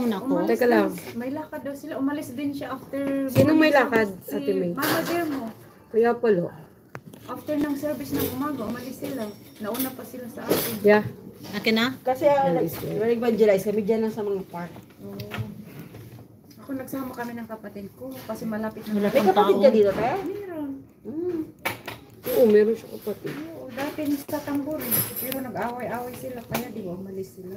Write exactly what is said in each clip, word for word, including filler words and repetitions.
muna ako. Umalis Teka lang. din- May lakad daw sila. Umalis din siya after... Sinong may lakad, Si Ate May? Mama Dear mo. Kuya Polo. After ng service ng umaga, umalis sila. Nauna pa sila sa akin. Yeah. Akin na? Kasi uh, nag-evangelize kami dyan lang sa mga park. Ako nagsama kami ng kapatid ko kasi malapit na. Wala May pang kapatid tao. ka dito, te? Meron. Hmm. Oo, meron siya kapatid. Oo, dati nista tambor. Pero nag-away-away sila kaya di ba umalis sila.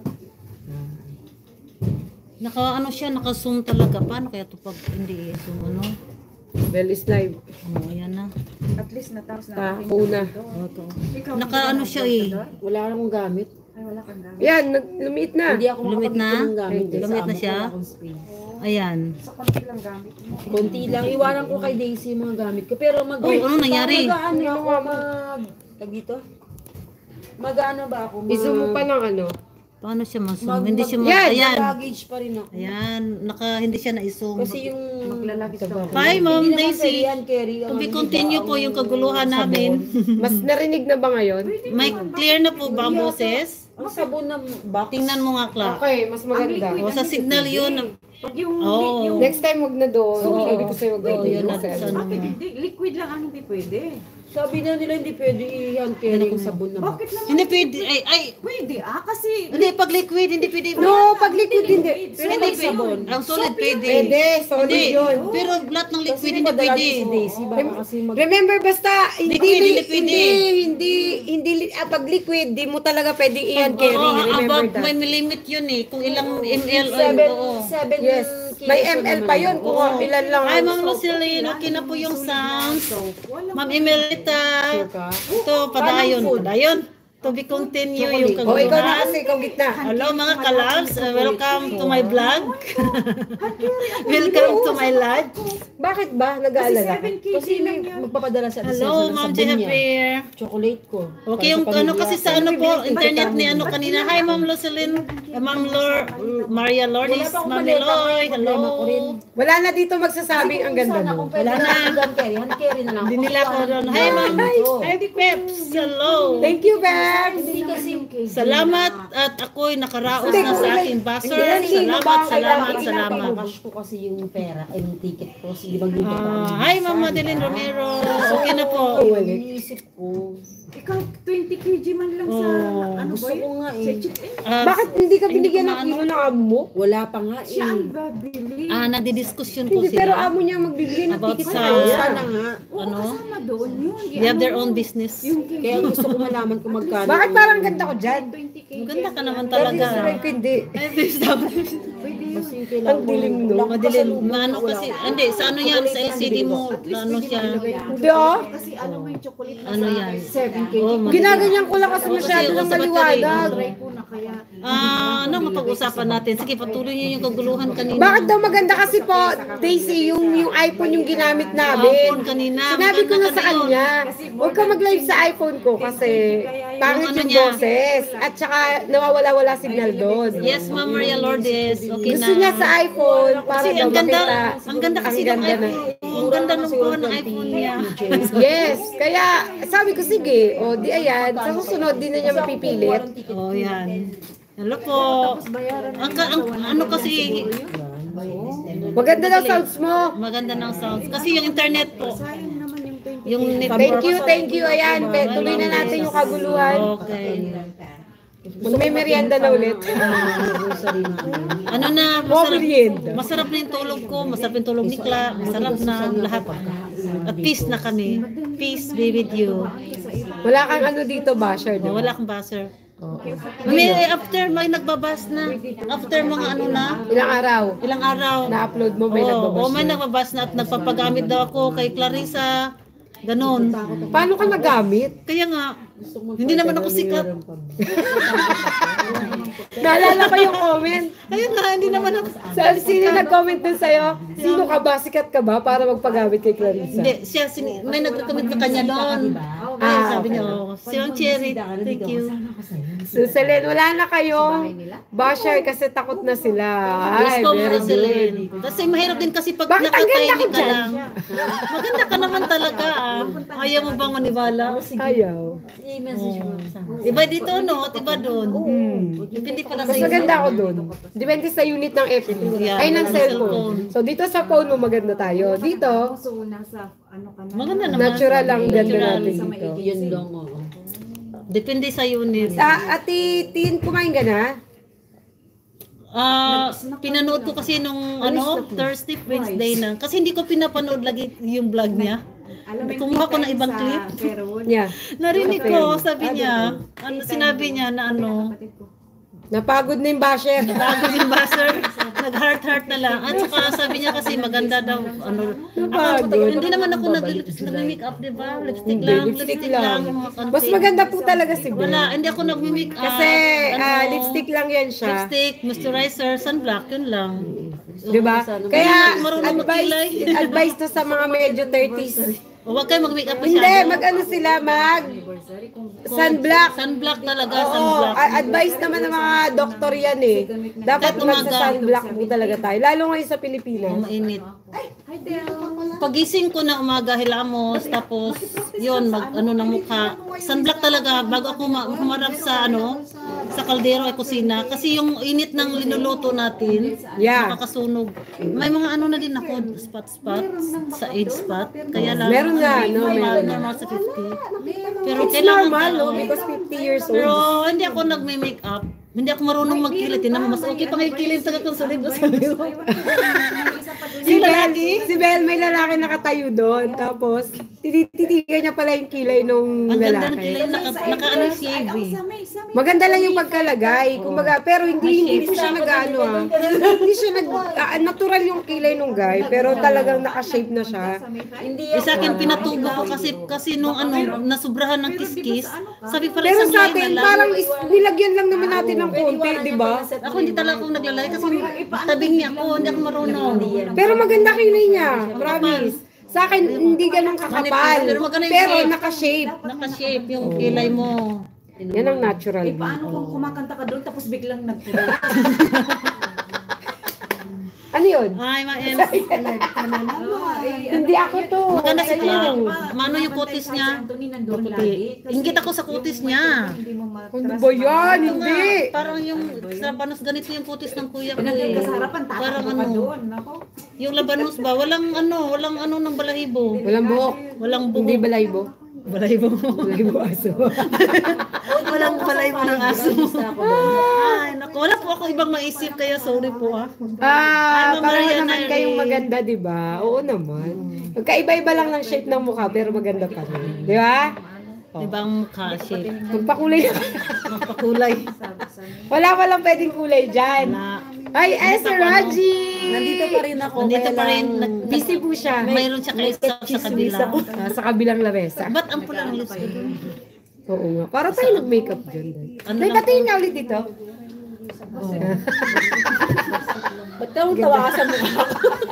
Naka ano siya, naka-zoom talaga. Paano kaya ito pag hindi zoom ano? Bell is live. Oh, ayan na. At least natapos na Ah, aking una. ganito. Oh, ito. Ikaw, Naka hindi ka ano siya eh. nag-doon? Wala akong gamit. Ay, wala kang gamit. Yan, nag- lumiit na. Hindi ako Lumit na? makapagpito ng gamit. eh. Lumit Sa na amo siya? ko, wala akong space. Ayan. Sa konti lang gamit mo. Konti lang. Iwanan ko kay Daisy yung mga gamit ko. Pero mag... Oh, ano nangyari? Mag-ano ako mag... Tag dito? Mag-ano ba ako? Mag... Iso mo pa ng ano. Paano siya ma-zoom? Mag, Hindi mag, siya ma... Yan! Ayan. Baggage pa rin ako. Ayan. Naka, hindi siya na-zoom. Kasi yung... Maglalagis daw. Hi, Ma'am Hindi naman Daisy. pwede yan, Kerry. Ang To be ano, continue diba, po ang yung kaguluhan sabon. namin. Mas narinig na ba ngayon? May clear na po ba ang boses? Ang sabon na box. Tingnan mo nga, Clark. Okay, mas maganda. O, sa signal yun. Pag yung, Oh. yung Next time, wag na doon. Oo. Sabi ko sa'yo, wag na Oo, yun doon. na. Sa ano bakit mo. hindi? Liquid lang ang hindi pwede. Sabi na nila hindi pwede i-hand carry yung sabon na box. Bakit naman? Hindi pwede. Ay, ay. Pwede ah, kasi... Hindi, pag liquid, hindi pwede. No, pag liquid hindi. Pero Hindi may pwede. sabon. Ang solid pwede. Pwede, solid Hindi. yun. Pero lahat ng liquid, Kasi hindi madala pwede. si Daisy. Baka kasi mag... Remember, basta, hindi, Liquid, hindi, hindi pwede. hindi, hindi, hindi, ah, pag liquid, di mo talaga pwede i-hand carry. Oo, Remember above, that. may limit yun eh. Kung ilang ml o Seven, oo. seven Yes. May kilos ml naman pa ako. yun, kung ilan lang. Ay, ang Ma'am soap. Lucilene, okay na po yung sounds. Wala. Ma'am Emelita. Sure ka? Ito, padayon. Padayon. To be continue yung O, ikaw na kaguluhan. kasi, ikaw gitna. Hello mga kalabs, uh, welcome to my vlog. Welcome to my live. Bakit ba? Kasi Nag-aalala ka? seven Kasi kilograms lang yan. magpapadala sa Hello, Ma'am Jennifer. Chocolate ko. Okay, yung ano kasi sa ano po, internet ni ano kanina. Hi, Ma'am Lucilene. Eh, Ma'am Lor, Maria Lourdes, Ma'am Meloy. Hello. Wala na dito magsasabing ang ganda mo. Wala na. Hand carry. Hand carry na lang. Hindi nila ako doon. Hi, Ma'am. Hi, Peps. Hello. Thank you, Babs. Hindi kasi yung case. Salamat at ako'y nakaraos na sa aking buzzer. Salamat, salamat, salamat. Cash ko kasi yung pera, ay yung ticket ko. Sige, mag-libre Ah, hi, Ma'am Madeline Romero. Okay na po. Iniisip ko. Ikaw, twenty kilograms man lang sa... Oh, ano gusto ba ko yun? nga eh. Sa chicken. Ah, Bakit hindi ka binigyan ko ng na kilo ng amo mo? Wala pa nga Siya eh. ang babili. ah, nagdi-discussion po Hindi, pero sila. amo niya magbibigay ng About ticket sa- sa Sana nga. Oo, ano? kasama doon yun. They have their own business. Yung Kaya gusto ko malaman kung magkano. Bakit parang ganda ko dyan? twenty kilograms. Maganda ka naman Pero talaga. subscribe ko hindi. Ay, please stop. Pwede yun. Kasi yung kailangan Ang dilim, no? wala ko Madilim. pasalubong, Maano wala kasi, ko. hindi, sa ano yan, sa L C D mo, ano siya. Hindi ah. Kasi ano mo yung chocolate na Ano sa yan? seven Oh, kilograms. madilim. Ginaganyan ko lang kasi masyado kasi ng sa maliwanag. Try ko na kaya. Ah, ano mapag-usapan natin? Sige, patuloy niyo yung kaguluhan kanina. Bakit daw maganda kasi po, Daisy, yung, yung iPhone yung ginamit namin. iPhone kanina. Sinabi ko na Maganda sa ka kanya, huwag ka mag-live sa iPhone ko kasi pangit Yung ano yung niya. boses. At saka nawawala-wala signal doon. Yes, Ma'am Maria Lourdes. Okay na. Gusto niya sa iPhone para Kasi daw ang ganda, makita. ang ganda kasi Ang ng ganda na. iPhone. Oo, Ang ganda ng buwan ng iPhone niya. Yes, kaya sabi ko sige, o di ayan, sa susunod din na niya mapipilit. Oh, yan. Hello po. Ang, ka- ang ano kasi, Maganda daw sounds mo. maganda ng sounds. Kasi yung internet po, Sayang naman yung twenty. yung network. Thank you, thank you. Ayan, pe- tuloy na natin yung kaguluhan. Okay. Magme merienda na ulit. Ano na, Mo masarap, merienda. masarap na yung tulog ko, masarap yung tulog ni Cla, masarap na lahat. At peace na kami. Peace be with you. Wala kang ano dito, basher. Oh, wala akong buzzer. May after may nagbabas na. After mga ano na, Ilang araw ilang araw. na-upload mo, may Oo, nagbabas oh, may na. nagbabas na at nagpapagamit daw ako kay Clarissa. Ganon. Paano ka nagamit? Kaya nga, hindi naman ako sikat. Naalala ko yung comment. Kaya nga, hindi naman ako. Sa, sino nag-comment dun sa'yo? Sino ka ba? Sikat ka ba para magpagamit kay Clarissa? Hindi, siya, sini- may nag-recommend na kanya doon. Ah, Ah, sabi okay. niya, oh, Sirang Cherry, thank you. So, Celine, wala na kayong basher kasi takot na sila. Let's Ay, go very for good. Celine. Kasi mahirap din kasi pag Bakit ang ganda ko nakatahimik ka dyan? lang. Maganda ka naman talaga ah. Ayaw mo bang maniwala? Ayaw. I-message mo. Iba dito, no? Iba doon. Hmm. Depende pala sa Mas maganda ako doon. Depende sa unit ng F B. Yeah, Ay, ng ng cellphone. cellphone. So, dito sa phone mo, maganda tayo. Dito, So, nasa ano ka na. Maganda naman. natural lang ganda Natural. natin Sa dito. maigi. Yun lang, oo. Depende sa unit. Sa Ate Tin, kumain ka na? Ah, pinanood ko kasi nung ano, Thursday, Wednesday na. Kasi hindi ko pinapanood lagi yung vlog niya. Alam mo, Kumuha ko ng yung ibang sa clip. Fairwood. Yeah. Narinig Okay. ko, sabi niya, ano sinabi niya na ano, Kapatid ko. Napagod na yung basher. bago yung buzzer, nag-heart-heart na lang. At saka sabi niya kasi maganda daw, ano, ako, Napagod. hindi naman ako nag-make up, di ba? Lipstick Hindi, lang, lipstick lipstick lang. lang. mga konti. Mas maganda po talaga si Bel. Wala, hindi ako nag-make up. Kasi ano, ah, lipstick lang yan siya. Lipstick, moisturizer, sunblock, yun lang. Di ba? Kaya Marunong advice, magkilay. advice to sa mga medyo thirties. O, huwag kayo mag-make up Hindi, masyado. mag-ano sila, mag sunblock. Sunblock talaga, Oo, sunblock. a- advice naman ng mga doktor yan eh. Dapat Kahit umaga. magsa-sunblock po talaga tayo. Lalo ngayon sa Pilipinas. Mainit. Pagising ko na umaga, hilamos, tapos yun, mag ano ng mukha. Sunblock talaga bago ako ma- humarap sa ano, sa kaldero ay kusina. Kasi yung init ng linuluto natin, Yeah. nakakasunog. May mga ano na din ako, spot-spot, sa age spot. Kaya lang, Meron na, no? normal, Meron na. normal sa fifty. Pero It's kailangan normal, no? oo. Because fifty years Pero old. hindi ako nagme-make up. Hindi ako marunong magkilit. Tinan mo, mas okay pa nga ikilit sa kakonsulid mo sa liyo. Si Bel, si Bel may lalaki nakatayo doon. Tapos, tititigan niya pala yung kilay nung Ang ganda ng lalaki. kilay, naka, naka ano shave eh. Maganda lang yung pagkalagay. Kumbaga, pero hindi hindi po siya nag-ano ah. Hindi siya nag ah, natural yung kilay nung guy, pero talagang naka-shape na siya. Hindi Eh, sa akin pinatubo ko kasi kasi nung ano nasubrahan ng kiskis. Sabi pala Pero isang sa kilay atin, na lang. parang is, nilagyan lang naman natin ng konti, di ba? Ako hindi talaga ako naglalagay kasi tabing niya ako, hindi ako marunong. Pero maganda kilay niya, promise. Sa akin, hindi ganun kakapal. Pero maganda yung Pero shape. naka-shape. Naka-shape yung kilay mo. Yan ang natural. Eh, paano kung kumakanta ka doon tapos biglang nagtira? Ano yun? Ay, ma-en. Hindi ako to. Maganda si Cla. Ayun. Mano yung kutis Si niya? Anthony nandun Maputi. lagi. Kasi Ingit ako sa kutis niya. Hindi mo Ano matras. ba yan? Ito Hindi. nga, parang yung sa banos ganito yung kutis ng kuya ko Nandun eh. ka sa harapan, Parang tatakbo ka ano, doon. Ako. yung labanos ba? Walang ano, walang ano ng balahibo. Walang buhok. Walang Hindi buhok. balaybo. Balahibo. Balaybo aso. Walang balahibo ng aso. Ay, naku, wala po ako ibang maisip kaya sorry po ah. Ah, Ay, Ma'am pareho Mariana, naman eh. kayong maganda, di ba? Oo naman. Magkaiba-iba lang ng shape ng mukha, pero maganda pa rin. Di ba? Ibang mukha shape. Magpakulay na. Magpakulay. Wala walang pwedeng kulay dyan. Na, Ay, eh, Sir Raji! Nandito pa rin ako. nandito kaya pa rin. lang- nag- Busy po siya. Mayroon siya kayo sa, sa kabila. Ah, sa kabilang lamesa. Ba't ang pula ng lips ko doon? Oo nga. Para tayo nag-makeup dyan. Ano May lang patingin nga ulit dito. Ba't ka tawa ka sa mukha?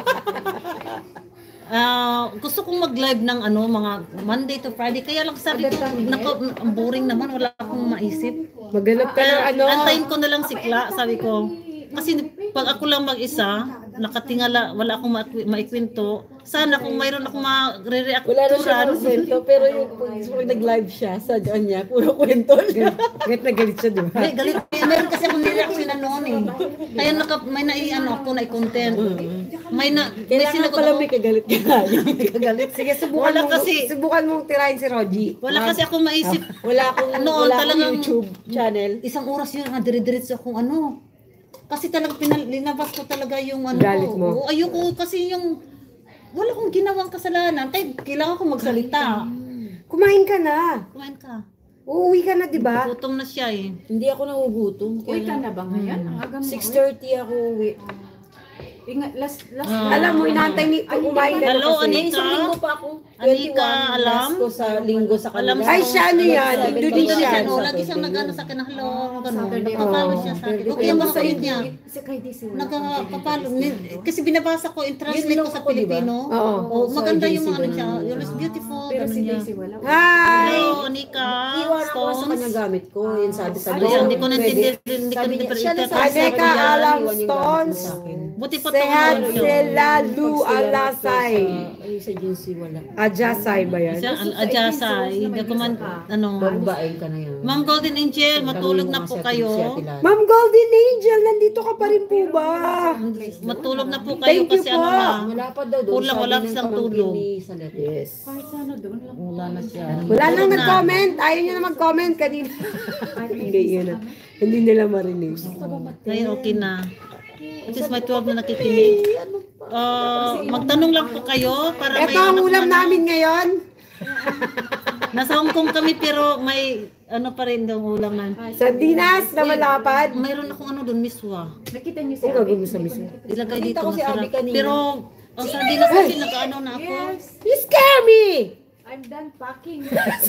Ah, gusto kong mag-live ng ano, mga Monday to Friday. Kaya lang sabi ko, nako, ang boring naman, wala akong maisip. Maghanap ka ng Kaya ano. antayin ko na lang si Kla, sabi ko. Kasi pag ako lang mag-isa, nakatingala, wala akong ma- maikwento. Sana kung mayroon akong ma-re-react Wala na siya ng kwento, pero yung pag nag-live siya sa dyan niya, puro kwento niya. Galit na galit siya, di ba? Hindi, galit. Meron kasi akong nireaction na noon eh. Kaya naka, may nai-ano ako na i-content. May na, may Kailangan sinagot pala ako. may kagalit ka. Galit. Sige, subukan Wala mong, kasi- subukan mong tirahin si Roji. Wala kasi akong maisip. Wala akong, Noon, wala akong talagang- YouTube channel. Isang oras yun, nga dire-diretso akong ano. Kasi talagang pinal- linabas ko talaga yung ano Galit ko. mo. Oo, ayoko kasi yung wala akong ginawang kasalanan. Kaya kailangan ko magsalita. Kumain ka na. Kumain ka. Uuwi ka na, di ba? Gutom na siya eh. Hindi ako nagugutom. Uy, ka na ba ngayon? Ang aga mo. six thirty ako uwi. Ingat, last, last. Ah. Alam mo, inaantay ni kung kumain ka na Hello, kasi. Anika? Isang linggo pa ako. Anika, alam? Last ko sa linggo sa Alam kanila. Ay, siya ano yan? Indonesian. Indonesian, oh, lagi siyang nag-ano sa akin, hello, gano'n. Nagpapalo siya sa akin. Okay yung mga kulit niya. Si kay D C. Nagpapalo. Kasi binabasa ko, in-translate ko sa ako, di ba? Pilipino. Oo. Oh, maganda Sa yung J C mga ano ba siya. naman? You're beautiful. Pero Ganun si niya. Daisy wala. Hi! Hello, Anika. Iwan ako sa kanya Stones. gamit ko. Yun sabi sa Ayun, hindi ko naintindihan. Pwede. Hindi ko Sabi niya, naintindihan. siya na Anika, sabi sa kanya, alam, iwan yung gamit mo Stones. sa akin. Buti pa Sehat ito. sila lu alasay. yung sa Jinsi wala. Ajasay ba yan? Siya, al- adjasay, hindi ko man, ano. Babaeng ka na yan. Ma'am Golden Angel, matulog na po kayo. Ma'am Golden Angel, nandito ka pa rin po ba? Matulog na po kayo Thank you kasi po. ano na. Wala pa daw doon. Kulang, wala siyang tulog. Yes. Kahit sana doon lang. Wala na siya. Wala nang Tulog na. nag-comment. Ayaw niya na mag-comment kanina. Hindi yun na. Hindi nila marinig. Ngayon okay na. At least may twelve na nakikinig. Ah, magtanong lang po kayo para may Ito ang ano ulam ano. namin ngayon. Nasa Hong Kong kami pero may ano pa rin yung ulam namin. Sardinas na malapad. Mayroon akong ano doon, miswa. Nakita niyo si Ang gagawin mo sa mismo. Ilagay Nakita dito ko si Abby masarap. kanina. Pero ang sardinas kasi nakaano na ako. Yes, You scare me! I'm done packing.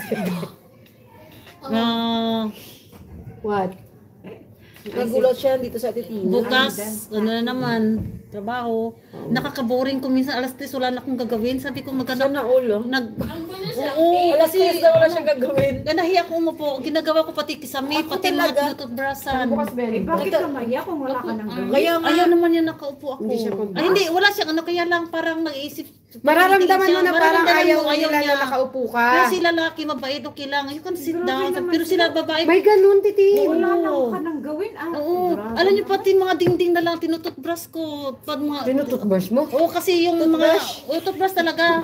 Ah, What? Nagulat siya dito sa titina. bukas, ano na naman, trabaho. Nakaka-boring ko minsan alas tres wala na akong gagawin. Sabi ko magkano Sana ulo. nag Oo, Alas tres na wala siyang gagawin. nahiya ko umupo. Ginagawa ko pati kisame, pati mga tinutubbrasan. Eh, bakit ka maya kung wala ka nang gawin? Kaya nga. Ayaw naman yan nakaupo ako. Hindi siya kumbakas. Ay hindi, wala siyang ano, kaya lang parang nag-iisip. Mararamdaman mo na parang Mararamdaman ayaw mo, nila niya. na nakaupo ka. Pero si lalaki, mabait, okay lang. You can sit down. Pero sila babae, May ganun, titi. Wala na Oo. ka nang gawin. Ah, oo. grabe. Alam niyo pati mga dingding na lang tinututbrush ko. Pag mga Tinututbrush mo? Oo, kasi yung mga oh, toothbrush talaga.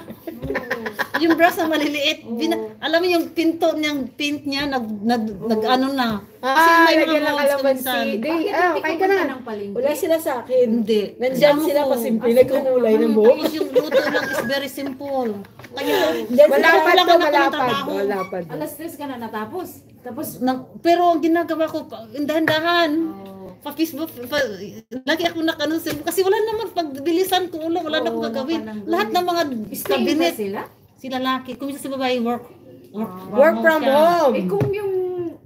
Yung brush na maliliit. Bina, alam mo yung pinto niyang pint niya nag nag, nag ano na. Ah, may mga lagyan ng molds kalamansi. minsan. Di, Bakit ah, hindi kain ka ka na. ng palengke? Wala sila sa akin. Hindi. Nandyan Kasama sila ko. pa simple. Nagkukulay ng buhok. Tapos yung luto lang is very simple. Kaya Diyan Wala sila. pa Wala to, ka na wala akong pa. trabaho. Wala pa. Alas tres ka na natapos. Tapos, na, pero ang ginagawa ko, pa- dahan-dahan. Pa Facebook, pa, lagi ako nakano kasi wala naman pagbilisan ko ulo, wala na akong gagawin. Lahat ng mga stay ba cabinet, sila? sila laki. Kung si babae, work. Work, Work from siya. home. Eh kung yung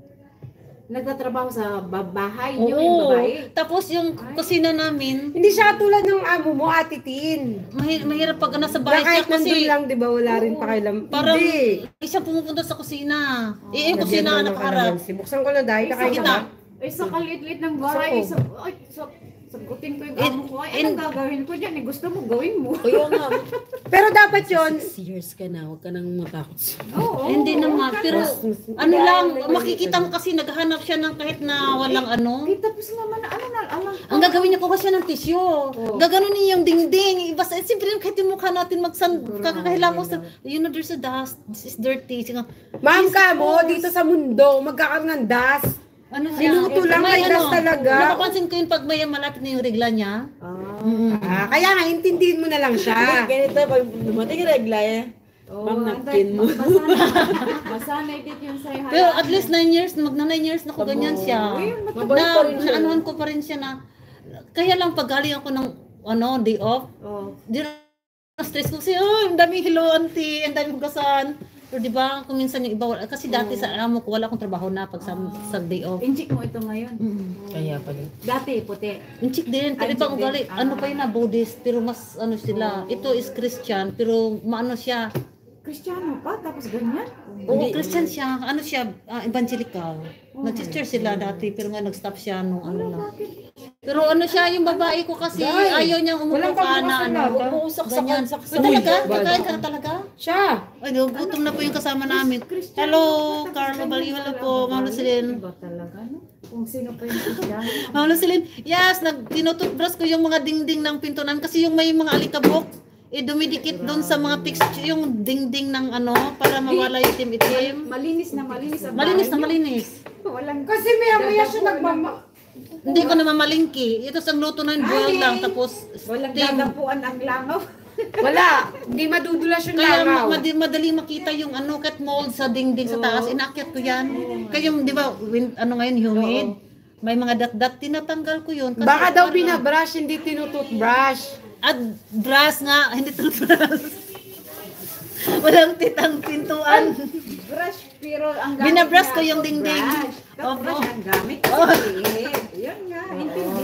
nagtatrabaho sa ba- bahay niyo, yung Oo. babae. Tapos yung kusina namin, Hindi siya tulad ng amo mo, Ate Tin. mahi- mahirap pag nasa Na bahay siya kahit nandun kasi lang, di ba, wala rin pakialam. parang Hindi. isang pumupunta sa kusina. Eh, yung Lagyan kusina mo ng nakaharap. kalamansi. Buksan ko na dahil. Nakain ka ba? Kita. Eh sa kaliit-liit ng bahay, sa, ay, sa, sagutin ko yung In- amo ko, ay, in- anong gagawin ko dyan? Eh, gusto mo, gawin mo. Kaya nga. Pero dapat yon. Six years ka na. Huwag ka nang matakot. Oo. Eh, hindi naman, huwag ka pero na- ano lang, makikita mo kasi naghahanap siya ng kahit na walang ano. Eh, tapos naman, ano na, ano, Ang gagawin niya, kuha siya ng tissue. Gaganon niya yung dingding. Iba sa, siyempre kahit yung mukha natin magsan, kakakahila mo sa, you know, there's a dust, this is dirty. Sige, Ma'am ka mo, dito sa mundo, magkakaroon ng das. ano siya? Minuto lang, may dust talaga. Napapansin ko yun pag may malapit na yung regla niya. Ah, kaya nga, intindihin mo na lang siya. Ganito, pag dumating yung regla eh. Oo, Ma'am, antay, napkin mo. masanay- Masanay din yun sa'yo. Pero at least nine years, magna nine years na ko ganyan siya. Mabait Na, pa rin siya. naanuhan ko pa rin siya na, kaya lang pag galing ako ng, ano, day off, Oh. di na stress ko kasi, oh, ang daming hello, auntie, ang daming hugasan. Pero di ba, kung minsan yung iba, wala- kasi dati sa amo ko, wala akong trabaho na pag sa, sa day off. Injik mo ito ngayon. Kaya pala. Dati, puti. Yung chick din, pero Ay, ibang chick din. ugali, Ah. ano pa yun na, Buddhist, pero mas ano sila, ito is Christian, pero maano siya, Kristiyano pa, tapos ganyan. oo, Christian siya, ano siya, ah, evangelical. Nag-church sila dati, pero nga nag-stop siya nung ano na. Pero ano siya, yung babae ko kasi, ayaw niyang umupo ka na ano. Umuusak sa Ganyan. kansak Uy, talaga? Kakain ka na talaga? Siya. Ay, no, gutom na po yung kasama namin. Hello, Carlo Baliwala po, Ma'am Lucilin. Iba talaga, no? Kung sino pa yung Kristiyano. Ma'am Lucilin, yes, nag tinututbrush ko yung mga dingding ng pintunan kasi yung may mga alikabok, eh dumidikit doon sa mga texture, yung dingding ng ano, para mawala yung itim-itim. Malinis na malinis ang Malinis na bahay malinis. niyo. Walang Kasi maya-maya siya nagmama... Hindi ko na mamalingki. Ito sa luto na boil lang, tapos walang steam. dadapuan ang langaw. Wala. Hindi madudulas yung Kaya langaw. mad- madali makita yung ano, cat mold sa dingding sa taas. Inakyat ko yan. Kaya yung, di ba, win- ano ngayon, humid. May mga dat-dat, tinatanggal ko yun. Kasi Baka daw para- binabrush, hindi tinututbrush. At brass nga, hindi toothbrush. Walang titang pintuan. Brush, pero ang gamit Binabrush niya, ko yung dingding. toothbrush. Toothbrush Opo. ang gamit. Kasi, yun nga,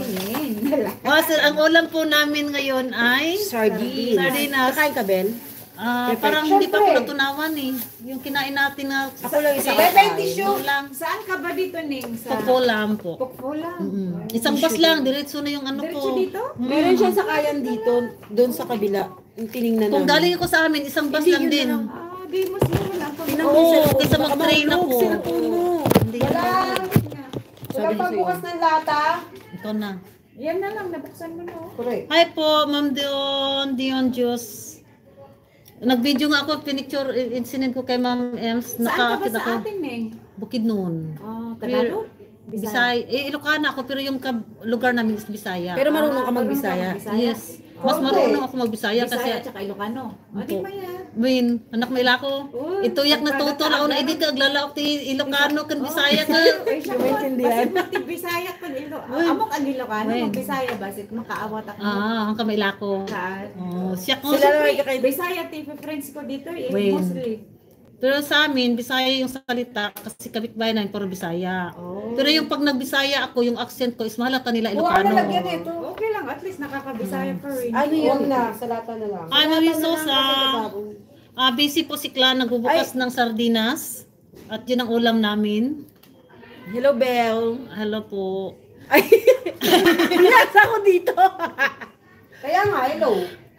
intindihin. Oh, sir, ang ulam po namin ngayon ay Sardines. Sardinas. Kakain ka, Ben? Ah, Pepe. parang hindi pa ako Siyempre. natunawan eh. Yung kinain natin na Ako lang isa. Pepe, kakain. tissue. lang. Saan ka ba dito, Ning? Sa Popolam po. Pukpula. Mm. Isang bus lang, diretso na yung ano ko. Diretso dito? Meron siya sa kayan dito, doon sa kabila. Yung tiningnan Kung namin. galing ako sa amin, isang bus lang din. Ah, di mo siya wala pa. Oo, kaysa mag-train ako. Hindi Wala. Sabi Wala ko pang sa'yo. bukas ng lata. Ito na. Yan na lang, nabuksan mo no. Correct. Hi po, Ma'am Dion, Dion Diyos. Nag-video nga ako, pinicture, insinend ko kay Ma'am Ems. Saan ka ba Nakaakit sa ako. atin, Ning? Bukid noon. Ah, Tagalog? Bisaya. Eh, Ilocana ako, pero yung kab- lugar namin is Bisaya. Pero marunong ka magbisaya. Yes. Mas marunong ako magbisaya kasi, Bisaya at Ilocano. Ah, di ba yan? Win, anak may lako. Uy, Ito yak na tutol ako na hindi ka aglalaok ti Ilocano kan Bisaya ka. Ay, siya ko. Basit pati Bisaya ko. Ilo- Amok ang Ilocano, Uy. mag Bisaya basit makaawat ako. Ah, ang kamay lako. Ka- Oh, siya ko. Sila na kay Bisaya T V friends ko dito eh, Wait. mostly. Pero sa amin, Bisaya yung salita kasi kapitbahay namin puro Bisaya. Oh. Pero yung pag nagbisaya ako, yung accent ko is mahalata nila Buka Ilocano. na lagyan ito. Okay lang, at least nakakabisaya pa rin. Ano Huwag yun? na, sa lata na lang. Ay, Mami Sosa. Ah, busy po si Clan, nagbubukas ng sardinas. At yun ang ulam namin. Hello, Belle. Hello po. Ay, pinasa ko dito. Kaya nga, hello.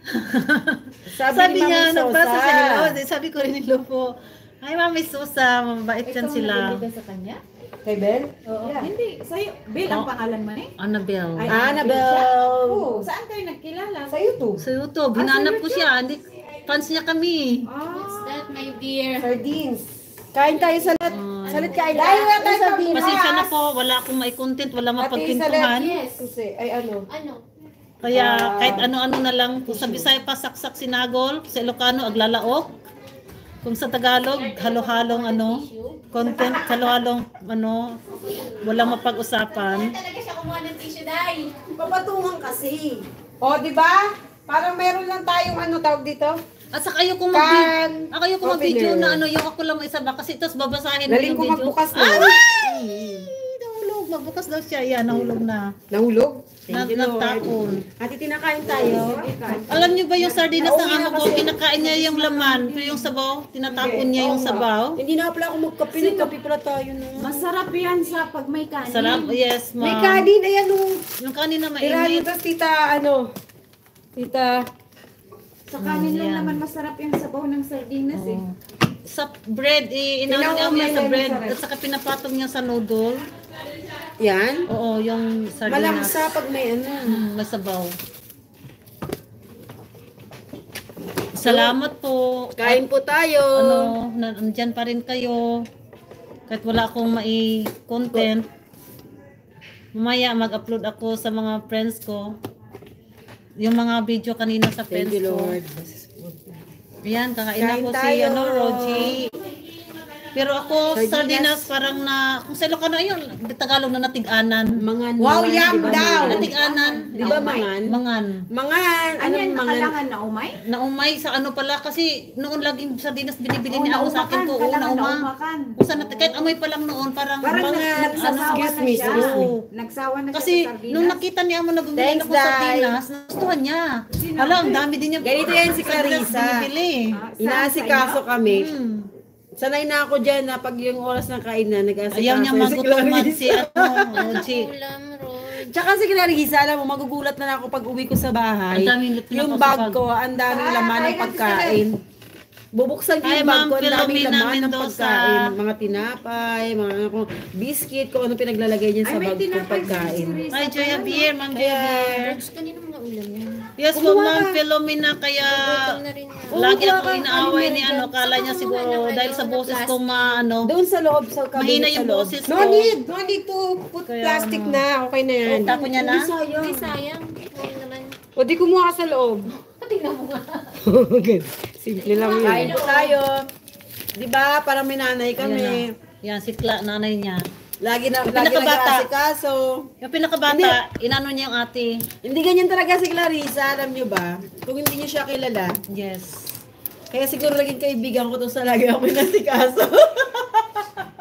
Sabi, Sabi ni Mami niya, Sosa. nagpasa sa hello. Sabi ko rin hello po. Ay, Mami Sosa, mabait yan sila. Ikaw sa kanya? Kay Ben? Oo. Hindi, sa'yo. Bill ang Oh. pangalan mo eh? Annabelle. Ay, Annabelle. Oo, saan kayo nagkilala? Sa YouTube. Sa YouTube, hinanap ko siya. Hindi, fans niya kami. Ah, That my dear. Sardines. Kain tayo salat. Salat kain. Dahil wala tayo Sa pang- Pasensya na po, wala akong may content, wala mapagpintuhan. Yes. Kasi, ay ano. Ano? Kaya kahit ano-ano na lang, kung sa Bisaya pa saksak sinagol, sa Ilocano aglalaok. Kung sa Tagalog, halo-halong ano, content, halo-halong ano, walang mapag-usapan. Talaga siya kumuha ng tissue, Day. Papatungan kasi. O, di ba? Parang meron lang tayong ano tawag dito. At saka ayoko mag Can ako ayoko mag-video opener. na ano, yung ako lang isa ba kasi tapos babasahin mo Daling yung ko video. magbukas na. Ay! Nahulog, magbukas daw siya. Yan, nahulog na. Nahulog? Na, you, Lord. nagtapon. Ate, tinakain tayo. Alam niyo ba yung sardinas ng amo ko, kinakain niya yung laman, pero yung sabaw, tinatapon niya yung sabaw. Hindi na pala ako magkape. Nagkape pala tayo no. masarap yan sa pag may kanin. Sarap, yes, May ma'am. kanin, ayan o. Yung kanina Tirahan mainit. mo, tas tita, ano. Tita. Sa kanin lang Yan. naman masarap yung sabaw ng sardinas eh. Sa bread, eh, inano niya Tinawag niya sa niya bread, yung sarap. at saka pinapatong niya sa noodle. Yan. Oo, yung sardinas. Malamsa pag may ano. Mm, may sabaw. Salamat po. Kain po tayo. Ano, na, nandyan pa rin kayo. Kahit wala akong mai-content. Mamaya mag-upload ako sa mga friends ko. Yung mga video kanina sa friends Thank you, ko. Lord. Ayan, kakain Kain ako si tayo. ano, Roji. Pero ako, sardinas, parang na, kung sa Ilocano, ayun, di Tagalog na natiganan. Mangan. Wow, mangan, yum di ba, daw. mangan? Natiganan. Di ba mangan? Mangan. Mangan. Ano Anong yan, mangan? nakalangan na umay? Naumay sa ano pala, kasi noon laging sardinas binibili Oo, niya ako sa akin ko. Oo, kailangan nauma. naumakan. Kung saan natin, kahit amoy pa lang noon, parang, Parang mga, nag- ano, nagsasawa excuse na me, siya. excuse me. Nagsawa na Kasi siya sa sardinas. nung nakita niya mo nag-bumili Thanks, ako sa Day. sardinas, nagustuhan niya. Hala, ang dami din niya. Ganito yan si sardinas Clarissa. binibili. Ah, saan Inaasikaso sa'yo? kami. Hmm. Sanay na ako dyan na pag yung oras ng kainan, nag-asikaso Ayaw niya si magutuman Clarissa. si ano, Roji. Ulam, Roy. Tsaka si Clarissa, alam mo, magugulat na ako pag uwi ko sa bahay. Ang daming lupin Yung ako sa bag bag. ko, ang daming Ah, laman ay, ng pagkain. Bubuksan ko Ay, yung bag Ma'am ko, ang daming Philomena laman ng Mendoza. pagkain. Mga tinapay, mga ano, biscuit, kung ano pinaglalagay niya Ay, sa may bag ko tinapay si pagkain. Chris. Ay, Joy Javier, Ma'am Joy Kaya, Javier. Gusto kanina mga ulam yan. Yes po, Ma'am Philomena, kaya Gutom na rin yan. lagi Oo, ako baka inaaway ano ni meron ano, dyan. kala niya siguro dahil sa boses ko ma ano, doon sa loob, sa mahina cabinet sa yung loob. boses No ko. need. No need to put Kaya plastic ano. na. Okay na yan. Tapon niya na? Hindi sayang. Ay, sayang. Huwag naman. O di kumuha ka sa loob. Tingnan mo nga. Simple lang yun. Kain po tayo. Di ba? Parang may nanay Ayan kami. na. Yan, si Kla, nanay niya. Lagi na, Yung lagi pinakabata. nag-aasikaso. Yung pinakabata, inano niya yung ate. Hindi ganyan talaga si Clarissa, alam niyo ba? Kung hindi niyo siya kilala. Yes. Kaya siguro naging kaibigan ko to sa lagi ako pinasikaso.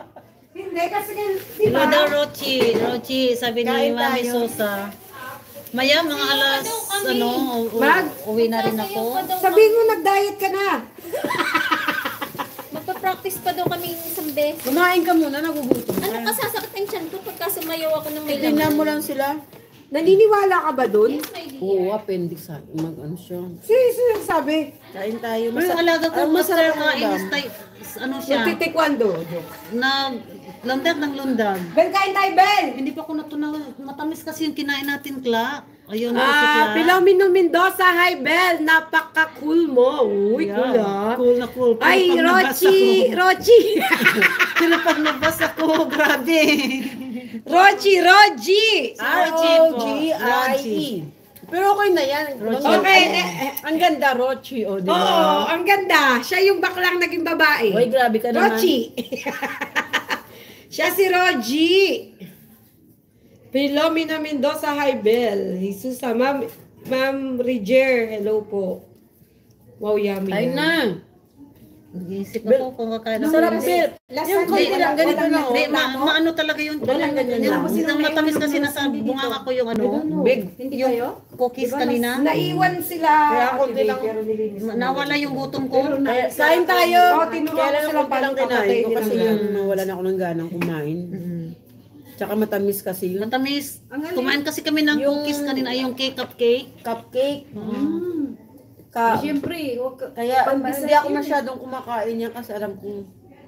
Hindi kasi, di Hello ba? daw, Rochi. Rochi, sabi ni Kain Mami tayo. Sosa. Maya, mga alas, ano, u- u- Mag- uwi na rin ako. Sabihin mo, nag-diet ka na. Magpa-practice pa daw kami isang beses. Kumain ka muna, nagugutom Ano ka. ka sasakit ang tiyan ko pagka sumayaw ako ng may Tingnan mo laman? lang sila. Naniniwala ka ba dun? Yes, my dear. Oo, appendix sa mag ano siya. Sino sino sabi? Kain tayo. Pero yung alaga ko, ang masarap masarap kain, ang is ulam. tay- ano siya, Nagtitikwando. na lundag ng lundag. Bel, kain tayo, Bel! Hindi pa ako natunaw, matamis kasi yung kinain natin, Kla. Ayun na si Kla. Ah, Pilomeno Mendoza, hi Bel! Napaka-cool mo. Uy, Yeah, cool ah. Cool na cool. Pero Ay, pag nabasa Rochi! ko- Rochi! Pero pag nabasa ko, grabe. Rochi! Roji! R O G I E. Pero okay na yan. Rochi. Okay, Ang- eh, eh. Ang ganda, Rochi, o, di Oo, ba? ang ganda. Siya yung baklang naging babae. Uy, grabe ka naman. Rochi! Siya si Roji! Pilomeno Mendoza, hi Bel. Jesus, ah, Ma'am, Ma'am Riger, hello po. Wow, yummy. Ay yan. na. Nag-iisip ako kung kakain ako. Masarap, Bel. Yung konti lang, ganito lang. Hindi, ma- maano talaga yung Walang ganyan yung, lang. yung matamis kasi nasa bunga ko yung ano, Big. Hindi kayo? cookies kanina. Naiwan sila. Kaya konti lang. Pero nilinis Ma- Nawala yung gutom ko. Kaya, kain tayo. Oo, tinuruan Kaya ko lang sila konti lang paano kinain ko papatayin kasi nila. yung nawalan ako ng ganang kumain. Tsaka matamis kasi yun. Matamis. Kumain kasi kami ng Yung- cookies kanina, ay yung cake cupcake. Cupcake. Mm. Ka Siyempre, huwag ka- Kaya Pambisa hindi ako yun eh. masyadong kumakain yan kasi alam ko.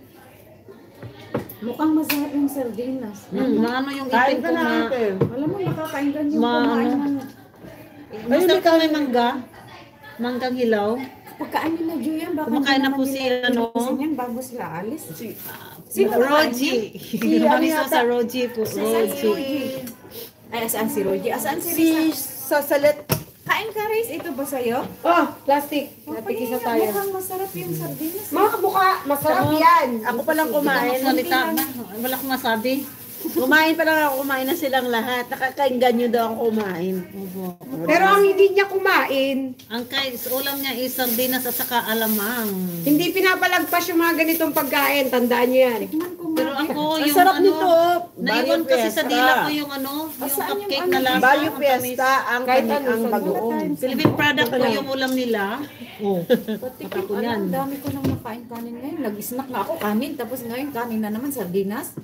mukhang masarap yung sardinas. Mm, maano yung Kain ipin ka ko na na. ate. Alam mo, nakakainggan yung Ma- kumain ano? ng... Basta ka may mangga. Manggang hilaw. Pagkaan nila, Julian, baka Kumakain na hindi po naman si, nila ano? tinipisan yan bago sila alis. Sino Roji. Si ano Kami yata? sa Roji po. Saan si Roji. Roji? Ay, asaan si Roji? Asaan si Si Risa? Sasalet. Kain ka, Riz. Ito ba sa'yo? Oh, plastic. Papahinga, Napikisa tayo. mukhang masarap yung sardinas. Mga kabuka, masarap yan. Ako palang kumain. Salita na. Wala akong masabi. Kumain pa lang ako, kumain na silang lahat. Nakakainggan nyo daw ako kumain. Pero ang hindi niya kumain, Ang kay ulam niya is sardinas at saka alamang. hindi pinapalagpas yung mga ganitong pagkain. Tandaan niyo yan. Pero ako Ang yung sarap ano, nito. naiwan Value kasi sa Fiesta. dila ko yung ano, yung Saan yung cupcake ano? na lasa. Value ang Fiesta ang Kahit kani ano, ang sa bagoong. tamis. Philippine product ko yung ulam nila. Oh. Patikim, Ako ano, yan. ang dami ko nang nakain kanin ngayon. Nag-snack na ako kanin, tapos ngayon kanin na naman, sardinas.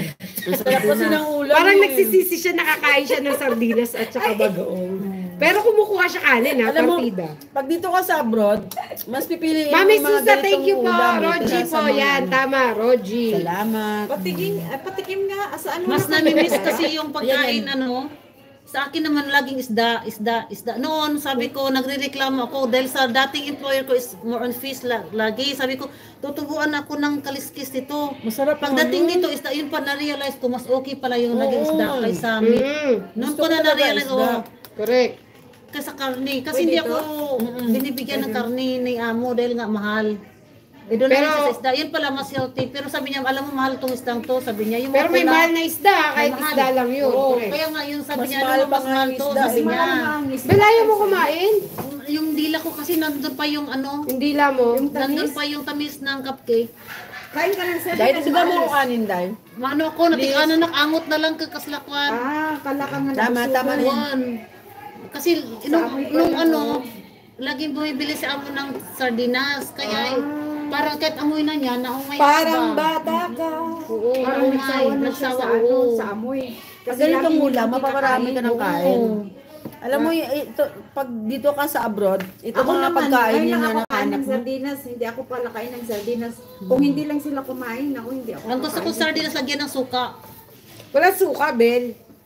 Sarap kasi ng ulam. Parang eh. nagsisisi siya, nakakain siya ng sardinas at saka bagoong. Pero kumukuha siya kanin ha, Alam mo, partida. pag dito ka sa abroad, mas pipiliin Mami mo yung mga Susa, thank you po. ganitong ulam, eh, Roji kaysa po, sa mga- yan. Tama, Roji. Salamat. Patikim, eh, patikim nga, asaan mo Mas na- namimiss kasi yung Ayan, pagkain yan. ano. Sa akin naman laging isda, isda, isda. Noon, sabi ko, nagrereklamo ako dahil sa dating employer ko is more on fish la- lagi. Sabi ko, tutubuan ako ng kaliskis dito. Masarap Pagdating ano? dito, isda, yun pa na-realize ko, mas okay pala yung naging Oo. isda kaysa meat. Mm, Noon Gusto ko ko na talaga na-realize, isda. oh, correct. kaysa karni. Kasi hindi ako binibigyan ng karni ni amo dahil nga mahal. Eh, doon Pero- na siya sa isda. Yun pala mas healthy. Pero sabi niya, alam mo, mahal tong isdang to. Sabi niya, yung Pero mga may pula- mahal na isda, kahit Mahal. isda lang yun. Oo, Correct. kaya nga yung sabi Mas niya, mahal ano, pa mas nga mahal yung to, isda. sabi niya. Mahangis. Belayo mo kumain? Yung dila ko kasi nandun pa yung ano, Hindi lang mo. nandun pa yung tamis ng cupcake. Kain ka ng sardinas. Dahil diba mo ko kanin, Day? Mano ako, natikana nakangot na lang kakaslakwan. Ah, kala ka nga Tama, nabusog. tama na yun. One. Kasi nung, nung ano, laging bumibili si amo ng sardinas. Kaya eh, parang kahit amoy na niya, naumay Parang ba? bata ka. Oo, Parang naumay. nagsawa na siya sa Nagsawa, ano, oo. sa amoy. Pag ganitong lagi ulam, hindi mapaparami ka ng kain. Oo. Alam mo, y- ito, pag dito ka sa abroad, ito Ako mga naman, pagkain ngayon yun lang na ako kain nakahanap ng mo. sardinas. Hindi ako pala kain ng sardinas. Kung hindi lang sila kumain, ako hindi ako Ang gusto ko kakain. sardinas lagyan ng suka. Wala suka, Bel.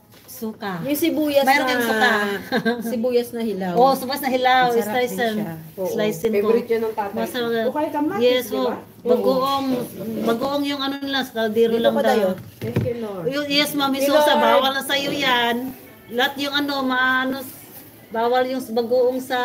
Suka. Yung sibuyas Mayroon na, kang suka. sibuyas na hilaw. Oh, subas na hilaw, Masarap din slicen. siya. Slicen ko. Favorite yun ng tatay. Masarap. O kaya kamatis, Yes, di oh. ba? Bagoong, bagoong yung ano nila, sa kaldero Dito lang ko daw. tayo. Thank you, Lord. Yung- Yes, Mami Hey, Sosa, Lord. bawal na sa'yo yan. Lahat yung ano, maano, bawal yung bagoong sa,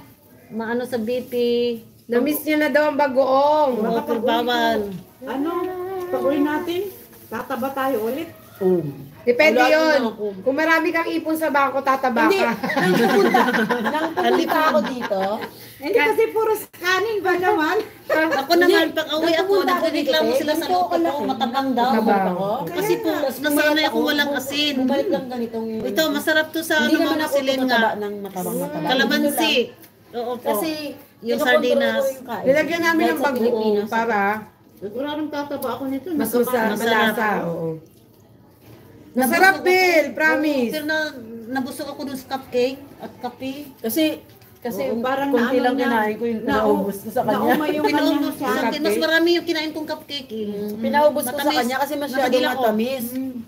maano sa B P. Na-miss niya na daw ang bagoong. Oo, pero bawal. Ano? Pag-uwi natin, tataba tayo ulit. Oh. Depende Wala yun. din ako. Kung marami kang ipon sa bangko, tataba Hindi, ka. nang pupunta, nang pupunta ako dito, Hindi kasi puro kanin ba naman? Ako naman, pag away ako, nagreklamo sila sa loob ko, matabang daw. Matabang. Kasi po, nasanay ako walang asin. Bumalik lang ganitong... Ito, masarap to sa Hindi ano naman mga ako silin tumataba nga. ng matabang-matabang. Kalamansi. Oo po. Kasi yung pinokontrol sardinas. ko yung kain. Nilagyan namin Kahit ng sa bagoong Pilipinas. para Siguraduhin tataba ako nito. mas masa, Masarap. malasa. Oo. Masarap, Bill. Promise. Pero na, nabusog ako dun sa cupcake at kape. Kasi, kasi Oo, parang konti naano lang niya. kinain ko yung Na- pinaubos ko sa kanya. Nauma yung kanyang Pinaubos ko sa siya. akin. Mas marami yung kinain kong cupcake eh. Pinaubos ko sa Matamis. kanya kasi masyadong Nakadila ko. matamis.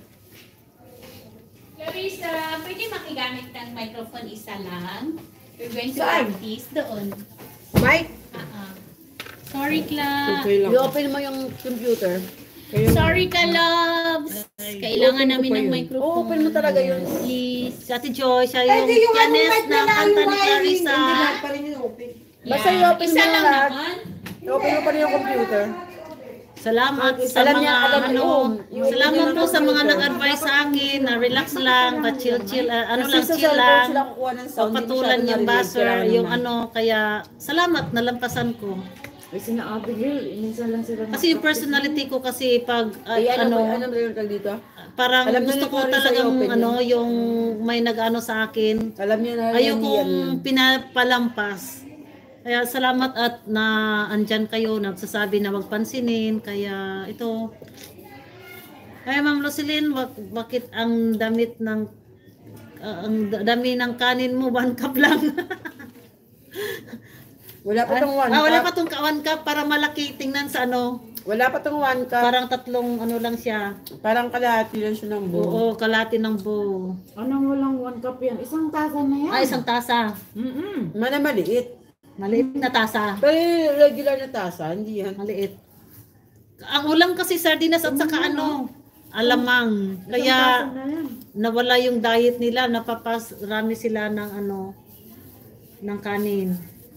Clarissa, pwede makigamit ng microphone isa lang? We're going to Saan? practice doon. Mike? Ah, ah. Sorry, Cla. Okay lang. I-open mo yung computer. Sorry ka, loves. Kailangan namin ng microphone. Oo, open mo talaga yun. Please. Si Ate Joy, siya Eh, yung di yung ano, pianist Mike na ng lang kanta yung ni wiring. Clarissa. Hindi lahat pa rin yung open. Basta i-open mo Isa na lang lahat. naman. I-open mo pa rin yung computer. Salamat sa Alam mga niya, alam ano, yun. Yung- salamat yung po sa mga computer. nag-advise sa akin na relax lang, pa-chill-chill, uh, ano Kasi lang, sa chill cellphone lang. sila kukuha ng sound. hindi Patulan masyado yung narinig, buzzer, kailangan yung naman. ano, kaya salamat, nalampasan ko. Ay, sina Abigail, minsan lang sila. Kasi yung personality ko kasi pag uh, Ay, ano, ano, ano, ano, ano, ano dito? parang Alam na gusto ni ko Clarissa talagang i-open ano, yun. yung may nag-ano sa akin. Alam niya na rin Ayokong yan. pinapalampas. Kaya salamat at na andyan kayo, nagsasabi na wag pansinin. Kaya ito. Ay, Ma'am Roselyn, bak- bakit ang damit ng ah, ang da- dami ng kanin mo, one cup lang? Wala pa tong one ah, wala cup. pa tong ka- one cup para malaki tingnan sa ano. Wala pa tong one cup. Parang tatlong ano lang siya. Parang kalahati lang siya ng buo. Oo, kalati ng bowl. Anong walang one cup yan? Isang tasa na yan. Ah, isang tasa. Mm-mm. Mana maliit. Maliit na tasa. Pero yung regular na tasa, hindi yan. Maliit. Ang ulam kasi sardinas at saka ano, alamang. Kaya Isang tasa na yan. nawala yung diet nila, napapas rami sila ng ano ng kanin.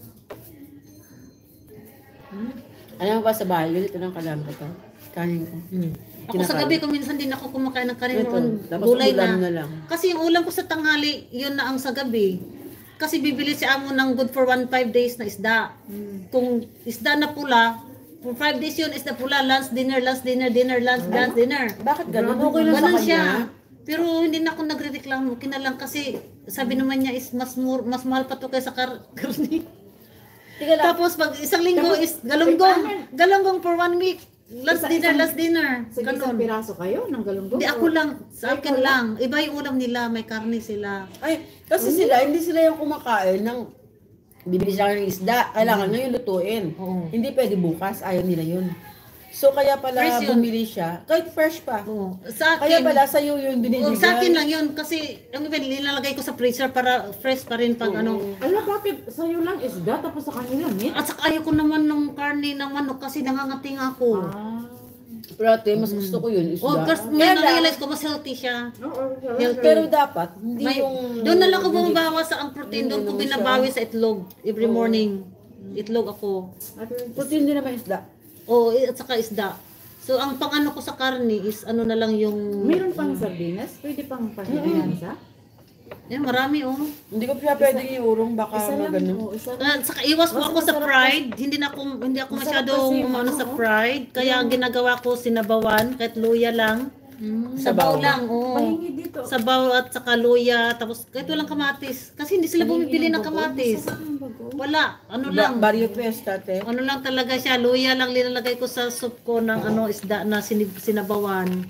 Alam mo ba sa bahay, ganito ng kalam ko to. Kanin ko. Hmm. Ako sa Kinakain. gabi kung minsan din ako kumakain ng kanin Ito, noon, tapos gulay ulam na. na lang. Kasi yung ulam ko sa tanghali, yun na ang sa gabi. Kasi bibili si amo ng good for one five days na isda. Kung isda na pula, for five days yun isda pula, lunch, dinner, lunch, dinner, dinner, lunch, lunch, dinner. Bakit ganun? Okay lang sa Ganun kanya. siya. Pero hindi na ako nagrereklamo. Kinalang kasi sabi naman niya is mas mur, mas mahal pa to kaysa kar karni. Tika lang. Tapos pag isang linggo is galunggong. Galunggong for one week. Last Isa- dinner, isang- last dinner. Sige, isang Ganun. piraso kayo ng galunggong. Hindi ako lang. Sa akin lang. Iba yung ulam nila. May karne sila. Ay, kasi sila, hindi sila yung kumakain ng bibili siya ng isda. Kailangan nyo yung lutuin. Oo. Hindi pwede bukas. Ayaw nila yun. So, kaya pala Fresh yun. bumili siya. Kahit fresh pa. Oo. Sa Kaya akin, pala sa'yo yun binibigay. oh, sa akin lang yun. Kasi yung iba nilalagay ko sa freezer para fresh pa rin pag ano. Ala, bakit sa'yo lang isda tapos sa kanila meat? At saka ayoko naman ng karne ng manok kasi nangangating ako. Ah. Pero ate, mas gusto ko yun, isda. Oh, first may Kaya lang, na-realize ko mas healthy siya. Oo, Healthy. pero dapat, hindi May, yung... doon na lang ako bumabawas sa ang protein. Doon ko Hindi naman binabawi sa itlog. Every morning. Itlog ako. Protein din naman isda. Oo, at saka isda. So, ang pang-ano ko sa karne is ano na lang yung... Meron pang sardinas? Pwede pang panghihansa? Yan, marami oh. Hindi ko siya pwedeng iurong, baka Isa lang. magano. Oo, isa lang. Uh, saka iwas po Mas ako sa masarap fried. Hindi na ako hindi ako Masarap masyadong kasi, umano sa ano, fried. Kaya ang ginagawa ko sinabawan kahit luya lang. Sabaw Sabaw. lang, oo. Pahingi dito. Sabaw at saka luya, tapos kahit walang kamatis. Kasi hindi sila bumibili ng kamatis. Ang bago. Wala, ano Ba- lang. Barrio Fiesta, ate. Ano lang talaga siya, luya lang linalagay ko sa soup ko ng ano isda na sinib- sinabawan.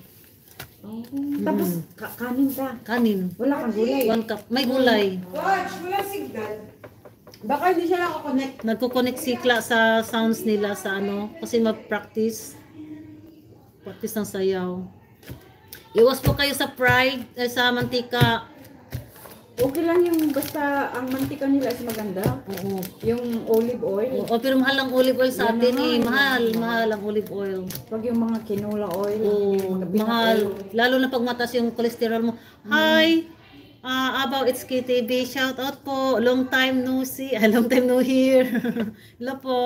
Oh. Tapos ka- kanin ka. Kanin. Wala kang gulay. One cup. May gulay. Watch, wala signal. Baka hindi siya nakakonect. Nagko-connect si Kla sa sounds nila sa ano kasi mag-practice. Practice ng sayaw. Iwas po kayo sa fried, eh, sa mantika. Okay lang yung basta ang mantika nila is maganda. Oo. Yung olive oil. Oo, pero mahal ang olive oil sa Yan atin na eh. nga, Mahal, yan. mahal ang olive oil. Pag yung mga canola oil. Oo, mga peanut mahal. oil. Lalo na pag mataas yung cholesterol mo. Hi! Ah, about it's K T V. Shout out po. Long time no see. Ah, long time no hear. Hello po.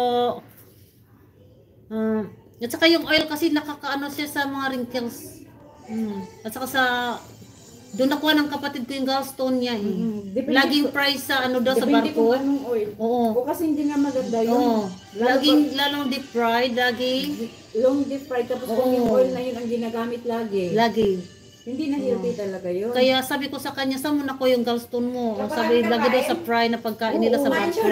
Ah, at saka yung oil kasi nakakaano siya sa mga wrinkles. Hmm. At saka sa Doon nakuha ng kapatid ko yung gallstone niya eh. Mm, depende Laging po- price sa ano daw sa Depende kung barko. anong oil. Oo. O kasi hindi nga maganda yun. Oo. Lalo Laging, lalong deep fried, laging. pag long deep fried tapos kung Oo. yung oil na yun ang ginagamit lagi. Lagi. Hindi na healthy talaga yun. Kaya sabi ko sa kanya, saan mo na ko yung gallstone mo? O sabi, lagi daw sa fry na pagkain nila sa barko.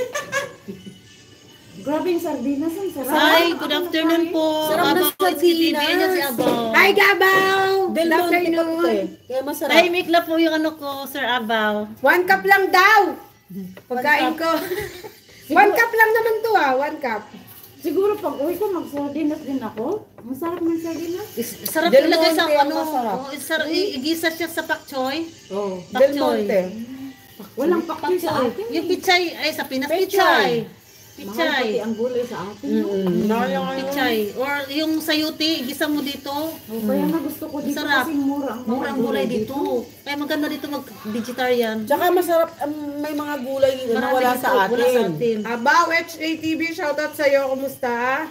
Grabe yung sardinas, ang sarap. Hi, good afternoon po. Sarap na Abaw, it's K T V. sardinas. Ayan si Abaw. Hi, Gabaw! Del Good Monte afternoon. Patte. Kaya masarap. Tahimik na po yung ano ko, Sir Abaw. One cup lang daw. Pagkain ko. One cup lang naman to ah, one cup. Siguro pag uwi ko, mag-sardinas din ako. Masarap ng sardinas. Is- Sarap Del ilagay sa Monte ang ano, masarap. oh, isar- i- igisa siya sa pak choy. Oh. Pak Del choy. Monte. Walang Pak pakyoy sa choy. atin. Yung pichay, ay sa Pinas, Pechay. pichay. Mahal pati Pichay. ang gulay sa atin. no? Mm. Nakaya Pichay. Or yung sayuti, igisa mo dito. Oh, kaya nga gusto ko dito Sarap. kasi mura ang mga Murang gulay dito. Kaya maganda dito mag-vegetarian. Tsaka masarap, um, may mga gulay na Marami wala dito, sa wala sa atin. atin. Abaw, H A T V, shoutout sa'yo. Kumusta?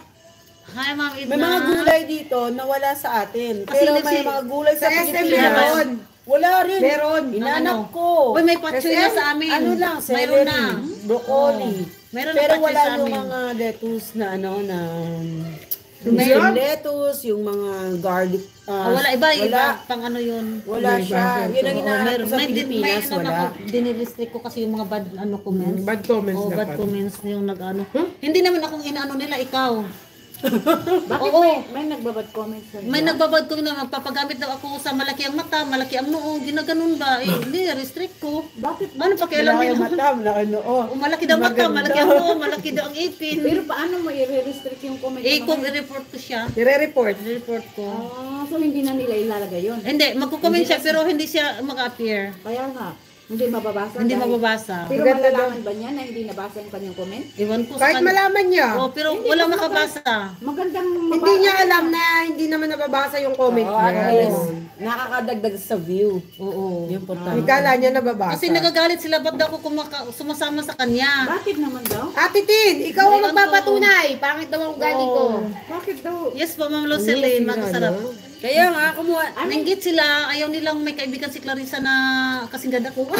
Hi, Ma'am Edna. May mga gulay dito na wala sa atin. Kasi Pero nagsi- may mga gulay Sa sa S M Pilipinas. meron. Wala rin. Meron. Hinanap Ano? ko. Uy, may patsoy na S M, sa amin. Ano lang, Mayroon celery, na. broccoli. Oo. Meron na Pero patsoy wala sa yung amin. mga lettuce na ano na Meron? yung lettuce, yung mga garlic. ah, Oh, wala, iba, wala. iba. Pang ano yun. Wala siya. Yun ang Oo, hinahanap meron. ko sa May, din- may Pilipinas, ano wala. ako, dinirestrict ko kasi yung mga bad ano comments. Bad comments Oh, bad dapat. comments yung nag-ano. Hindi naman akong inaano nila, ikaw. Bakit Oo. may, may nagbabad comments sa May nagbabad ko na magpapagamit daw ako sa malaki ang mata, malaki ang noo, ginaganon ba? Eh, hindi, restrict ko. Bakit? Ano pa kailan Malaki ang nila? mata, malaki ang noo. O, malaki daw mata, malaki ang noo, malaki daw ang ipin. Pero paano mo i-restrict yung comment? Eh, ng kung mga- i-report ko siya, Nire-report. i-report ko. Ah, so hindi na nila ilalagay yun. Hindi, magko-comment siya pero hindi siya mag-appear. Kaya nga, hindi mababasa. Hindi dahil- mababasa. Pero Maganda malalaman ba niya na hindi nabasa yung kanyang comment? Iwan ko sa Kahit kanya. malaman niya. Oh, pero wala makabasa. Magandang Hindi niya alam na hindi naman nababasa yung comment Oh, at niya. least, nakakadagdag sa view. Oo. Yung importante. Ikala niya nababasa. Kasi nagagalit sila, ba't daw ako kumaka- sumasama sa kanya? Bakit naman daw? Ate Tin, ikaw ang Ewan ko. magpapatunay. Pangit daw ang ugali ko. Bakit daw? Yes po, Ma'am Luceline, masarap. Kaya nga, kumuha. Nanggit sila, ayaw nilang may kaibigan si Clarissa na kasing ganda ko.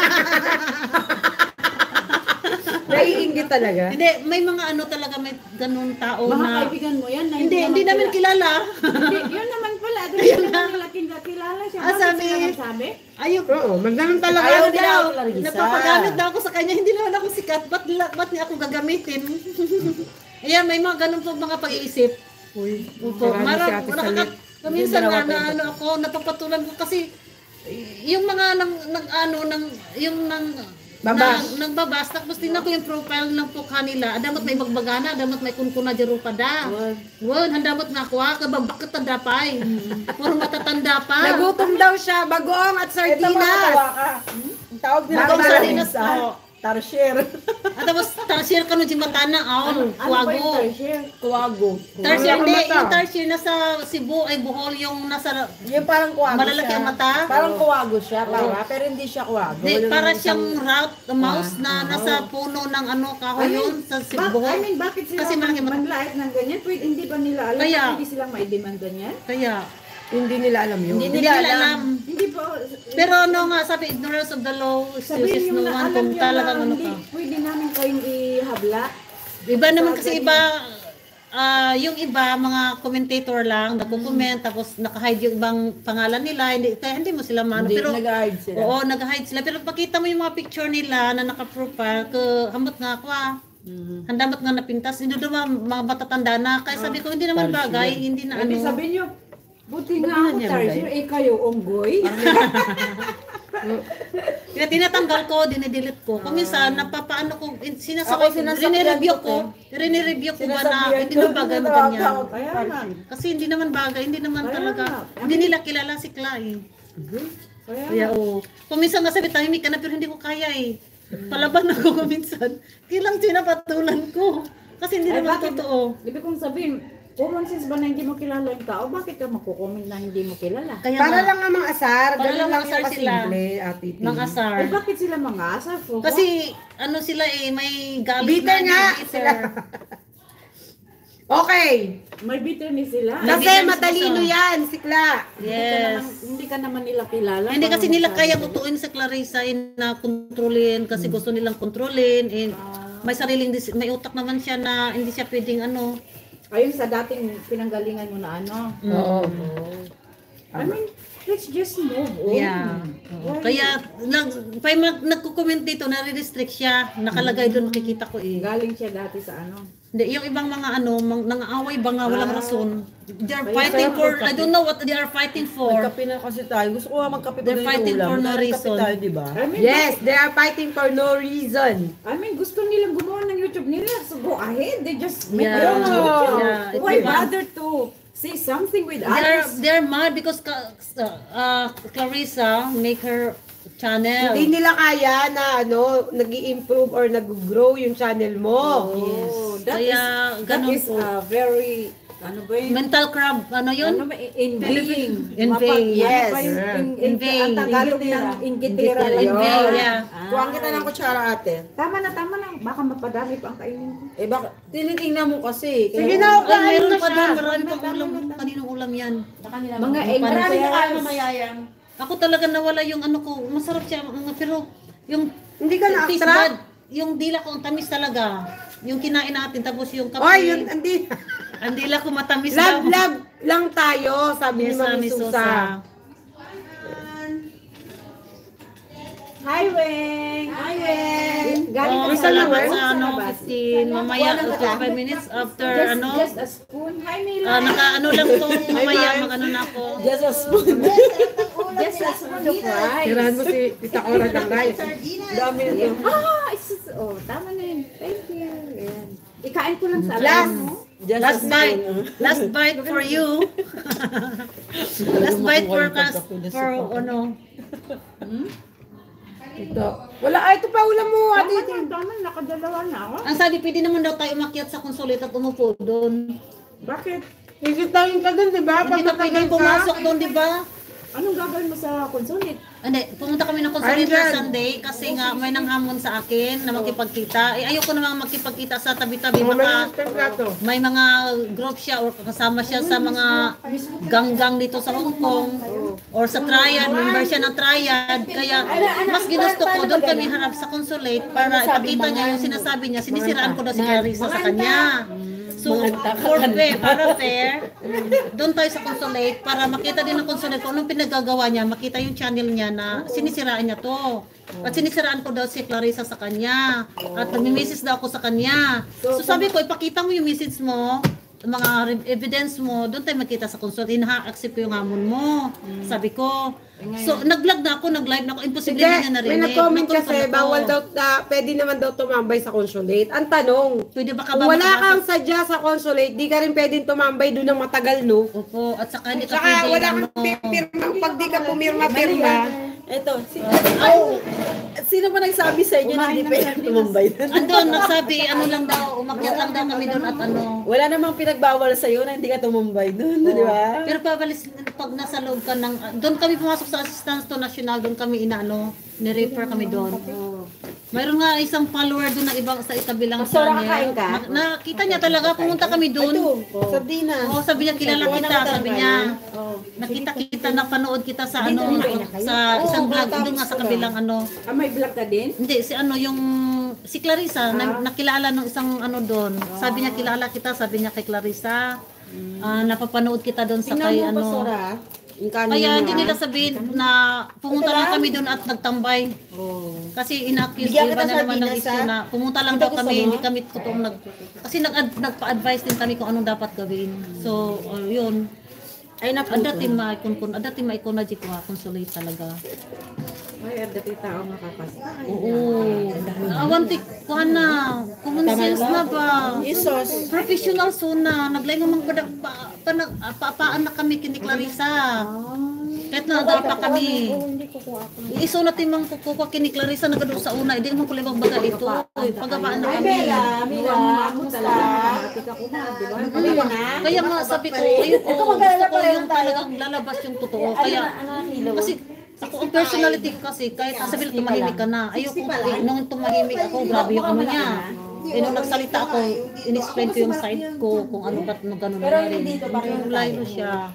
Naiinggit talaga. Hindi, may mga ano talaga, may ganun tao Mga na... kaibigan mo yan na Hindi, hindi namin kilala. Hindi, yun naman pala. Doon yun naman nila kin- kilala siya. Ah, Bakit sabi- sila nagsabi? Ayaw. Oo, magganong talaga. Ayaw Ayaw nila daw. ako, Clarissa. Napapagamit daw ako sa kanya. Hindi naman ako sikat. Ba't, nila- ba't niya ako gagamitin? Ayan, may mga ganun po mga pag-iisip. Uy, Opo. Marami Mara, si Ate nakaka- Salit. Kaminsan nga na ano ako, napapatulan ko kasi yung mga nang, nang ano, nang, yung nang, Babas. nang, nagbabas, tapos tingnan ko yung profile ng pukha nila. Adamot may magbagana, adamot may kunkuna jaro pa da. Won, handamot nga ko, kababak ka tandapay. Puro matatanda pa. Nagutom daw siya, bagoong at Ito mga sardinas. tawa ka. Ang tawag nila Bagong doon, sardinas sa po. Tarsier. At tapos, tarsier ka no di matana, Ano aon, ba yung kuwago. tarsier? Kuwago. Tarsier, Wala kang hindi, mata. yung tarsier nasa Cebu ay Bohol, yung nasa, Yung parang kuwago Malalaki siya. ang mata? Parang kuwago siya, para, pero hindi siya kuwago. di, Yung para isang- siyang route, mouse na nasa puno ng ano, kahoy yun, sa Ba- Cebu. I mean, bakit sila Kasi malaki mata. manlait ng ganyan? Pwede, hindi ba nila alam? Kaya- Hindi silang may demand ganyan? Kaya, Hindi nila alam yun. Hindi hindi nila nila alam. alam. Hindi po. Pero ano nga, sabi, ignorance of the law, excuses Sabihin no nyo na one, alam kung nyo talagang na ano hindi ka. pwede namin kayong ihabla. Iba naman Sa kasi ganyan. iba, ah, yung iba, mga commentator lang, nagko-comment, tapos naka-hide yung ibang pangalan nila, hindi, kaya hindi mo sila mano. Hindi, Pero, nag-hide sila. oo, nag-hide sila. Pero pakita mo yung mga picture nila na naka-profile, ke, hamot nga ako ah. Mhm. Handamot nga napintas, hindi naman mga matatanda na. Kaya sabi ko, hindi naman bagay, hindi na Hindi ano. sabihin nyo, buti nga ako niya, tarsier, eh kayo onggoy. Kaya tinatanggal ko, dinidelete ko. Kung minsan, napapaano ko, in- sinasakay Ako, ko, sinasakyan rinireview ko, ko, rinireview ko ba na Sinasabihan hindi ko, na bagay mo ganyan. tinatawag Kaya nga. Kasi hindi naman bagay, hindi naman Kaya talaga, nga. hindi nila kilala si Clay. Kaya Kaya oo. Kung minsan nga sabi, tahimik ka na pero hindi ko kaya eh. Palaban ako kung minsan. Kailang sinapatulan ko. Kasi hindi Ay, naman bakit? totoo. ibig kong sabihin, common sense ba na hindi mo kilala yung tao? Bakit ka magko-comment na hindi mo kilala? Kaya Para nga, lang ang mga asar. Para Ganun lang lang mga yung asar sila. kasimple, Ate Tin. mga asar. Eh bakit sila mga asar? Po? Kasi ano sila eh, may galit Bitter na nga bitter. sila. Okay. May bitterness sila. May Kasi bitterness matalino siya. yan, sikla. Yes. Hindi ka naman nila kilala. Hindi kasi Parang nila masyado. kaya tutuin sa Clarissa in na kontrolin kasi gusto nilang kontrolin and may sariling dis- may utak naman siya na hindi siya pwedeng ano. Ayun sa dating pinanggalingan mo na ano. Oo. I mean, let's just move on. Yeah. Oo. Kaya nag pay mag nagko-comment dito na restrict siya. Nakalagay doon makikita ko eh. Galing siya dati sa ano. Hindi, yung ibang mga ano, mang, nangaaway ba nga walang rason. They are Kaya fighting sarap for, magkape. I don't know what they are fighting for. Magkape na kasi tayo. Gusto ko nga magkape They're pag fighting ulam. for no Magkape reason. tayo, di ba? I mean, Yes, they are fighting for no reason. I mean, gusto nilang gumawa ng YouTube nila. So go ahead. They just make Yeah. their own YouTube. Yeah, it's Why fun. bother to say something with They're, others? they're mad because Ka- uh, Clarissa make her channel. Hindi nila kaya na ano, nag-i-improve or nag-grow yung channel mo. Oh, that Kaya, is, that ganun is po. uh, very, ano ba yun? Mental crab, ano yun? Ano ba? Inveighing. Inveighing, yes. Inveighing. Ang Tagalog ng inggitera. Inveighing, yeah. Kuhaan kita ng kutsara ate. Tama na, tama na. Baka mapadami pa ang kainin ko. Eh baka, tinitingnan mo kasi. Sige Kaya- na, Ay, kain meron na pa doon, siya. marami pang ulam. Kaninong ulam yan? Mga Marami Marami na kayo egg mamayayang. Ako talaga nawala yung ano ko, masarap siya, mga- pero yung Hindi ka taste na-attract? bud, yung dila ko ang tamis talaga. Yung kinain natin, tapos yung kape, Oy, yun, hindi. ang dila ko matamis Love, daw. love lang tayo, sabi ni Yes, Mami Mami Susa. Susa. Hi, Weng! Hi, Weng! Galing Oh, ka salamat labas? sa ano, labas? fifteen, mamaya, twenty-five minutes after Just, ano, just a spoon. Hi, Mila! ah, naka-ano lang to, mamaya, mag-ano na ako. Just a spoon. Just a spoon of rice. Tirahan mo si Tita Cora ng rice. Dami na to. Ah, it's just, oh, tama na yun. Thank you. Ayan. Ikain ko lang sa Last. mo. Just Last a bite, spoon. last bite for you. Last bite for kas, for ano, Ito. Wala, ay, ito pa ulam mo, Tama ate. na, tama na. Nakadalawa na ako. ang sabi, pwede naman daw tayo umakyat sa konsulit at umupo doon. Bakit? Isitayin ka dun, di ba? Pag Hindi ka pwede matagal ka. pumasok doon, di ba? Anong gagawin mo sa consulate? Hindi, pumunta kami ng consulate Andyan. na Sunday kasi nga may nanghamon sa akin na makipagkita. Eh, ayoko namang makipagkita sa tabi-tabi. Baka may mga group siya or kasama siya sa mga gang-gang dito sa Hong Kong or sa triad, member siya ng triad. Kaya mas ginusto ko, doon kami harap sa consulate para ipakita niya yung sinasabi niya. Sinisiraan ko daw si Clarissa sa kanya. So, for fair, para fair, doon tayo sa consulate para makita din ng consulate kung anong pinagagawa niya, makita yung channel niya na sinisiraan niya to. At sinisiraan ko daw si Clarissa sa kanya. At nag-message daw ako sa kanya. So, sabi ko, ipakita mo yung message mo, mga re- evidence mo, doon tayo makita sa consulate. Ina-accept ko yung hamon mo. Sabi ko. So, nag-vlog na ako, nag-live na ako. Imposible Hindi, na niya may narinig. nag-comment kasi, Nag-comment ako. bawal daw, na, pwede naman daw tumambay sa consulate. Ang tanong, Pwede ba ka kung ba wala makabasa? kang sadya sa consulate, di ka rin pwedeng tumambay doon ng matagal, no? Opo, at saka hindi ka Saka pwede, wala ano, kang pirma, pag di ka pumirma-pirma, Eto, si, oh, sino ba nagsabi sa inyo na hindi pwede tumambay? andun, nagsabi, ano lang daw, umakyat lang daw kami doon at ano. Wala namang pinagbawal sa iyo na hindi ka tumambay doon, di ba? Pero pabalis, pag nasa loob ka ng, doon kami pumasok sa assistance to national, doon kami inaano, ni-refer kami doon. Mayroon nga isang follower doon na ibang sa ikabilang channel. Na, nakita niya talaga, pumunta kami doon. Sardinas. Oo, sabi niya, kilala kita, sabi niya. Nakita kita, napanood kita sa ano, sa isang vlog, doon nga sa kabilang ano. Ah, may vlog ka din? Hindi, si ano, yung, si Clarissa, na, nakilala ng isang ano doon. Sabi niya, kilala kita, sabi niya kay Clarissa. Ah, napapanood kita doon sa kay ano. Yung kanin Kaya mo, hindi ah. nila sabihin na pumunta lang kami doon at nagtambay. Kasi ina-accuse Bigyan iba kita na naman ng sardinas, issue ha? na pumunta lang daw kami, hindi kami totoong nag... Kasi nag nagpa-advise din kami kung anong dapat gawin. So, uh, yun. Ay, naputo. Ada tim maikon kun, ada tim maikon na jik wa consulate talaga. Ay, ang dati tao makapasa. Oo. Awan tik kuan na, common sense na ba? Isos. Professional suna, naglay nga mga pa, pa, pa, paaan na kami kini Clarissa. Kahit na pa kami. Iso na timang kukuha kini Clarissa nagado sa una, hindi mo kulibang baga ito. Pagabaan na kami. Mila, ako talaga. Tika ko na, di ba? Kaya nga sabi ko, ayun ko, gusto ko yung talagang lalabas yung totoo. Kaya, kasi ako ang personality ko kasi, kahit sabi na tumahimik ka na, ayoko, eh, nung tumahimik ako, grabe yung ano niya. Eh, nung nagsalita ako, in-explain ko yung side ko, kung ano ba't ano gano'n na rin. Yung layo siya.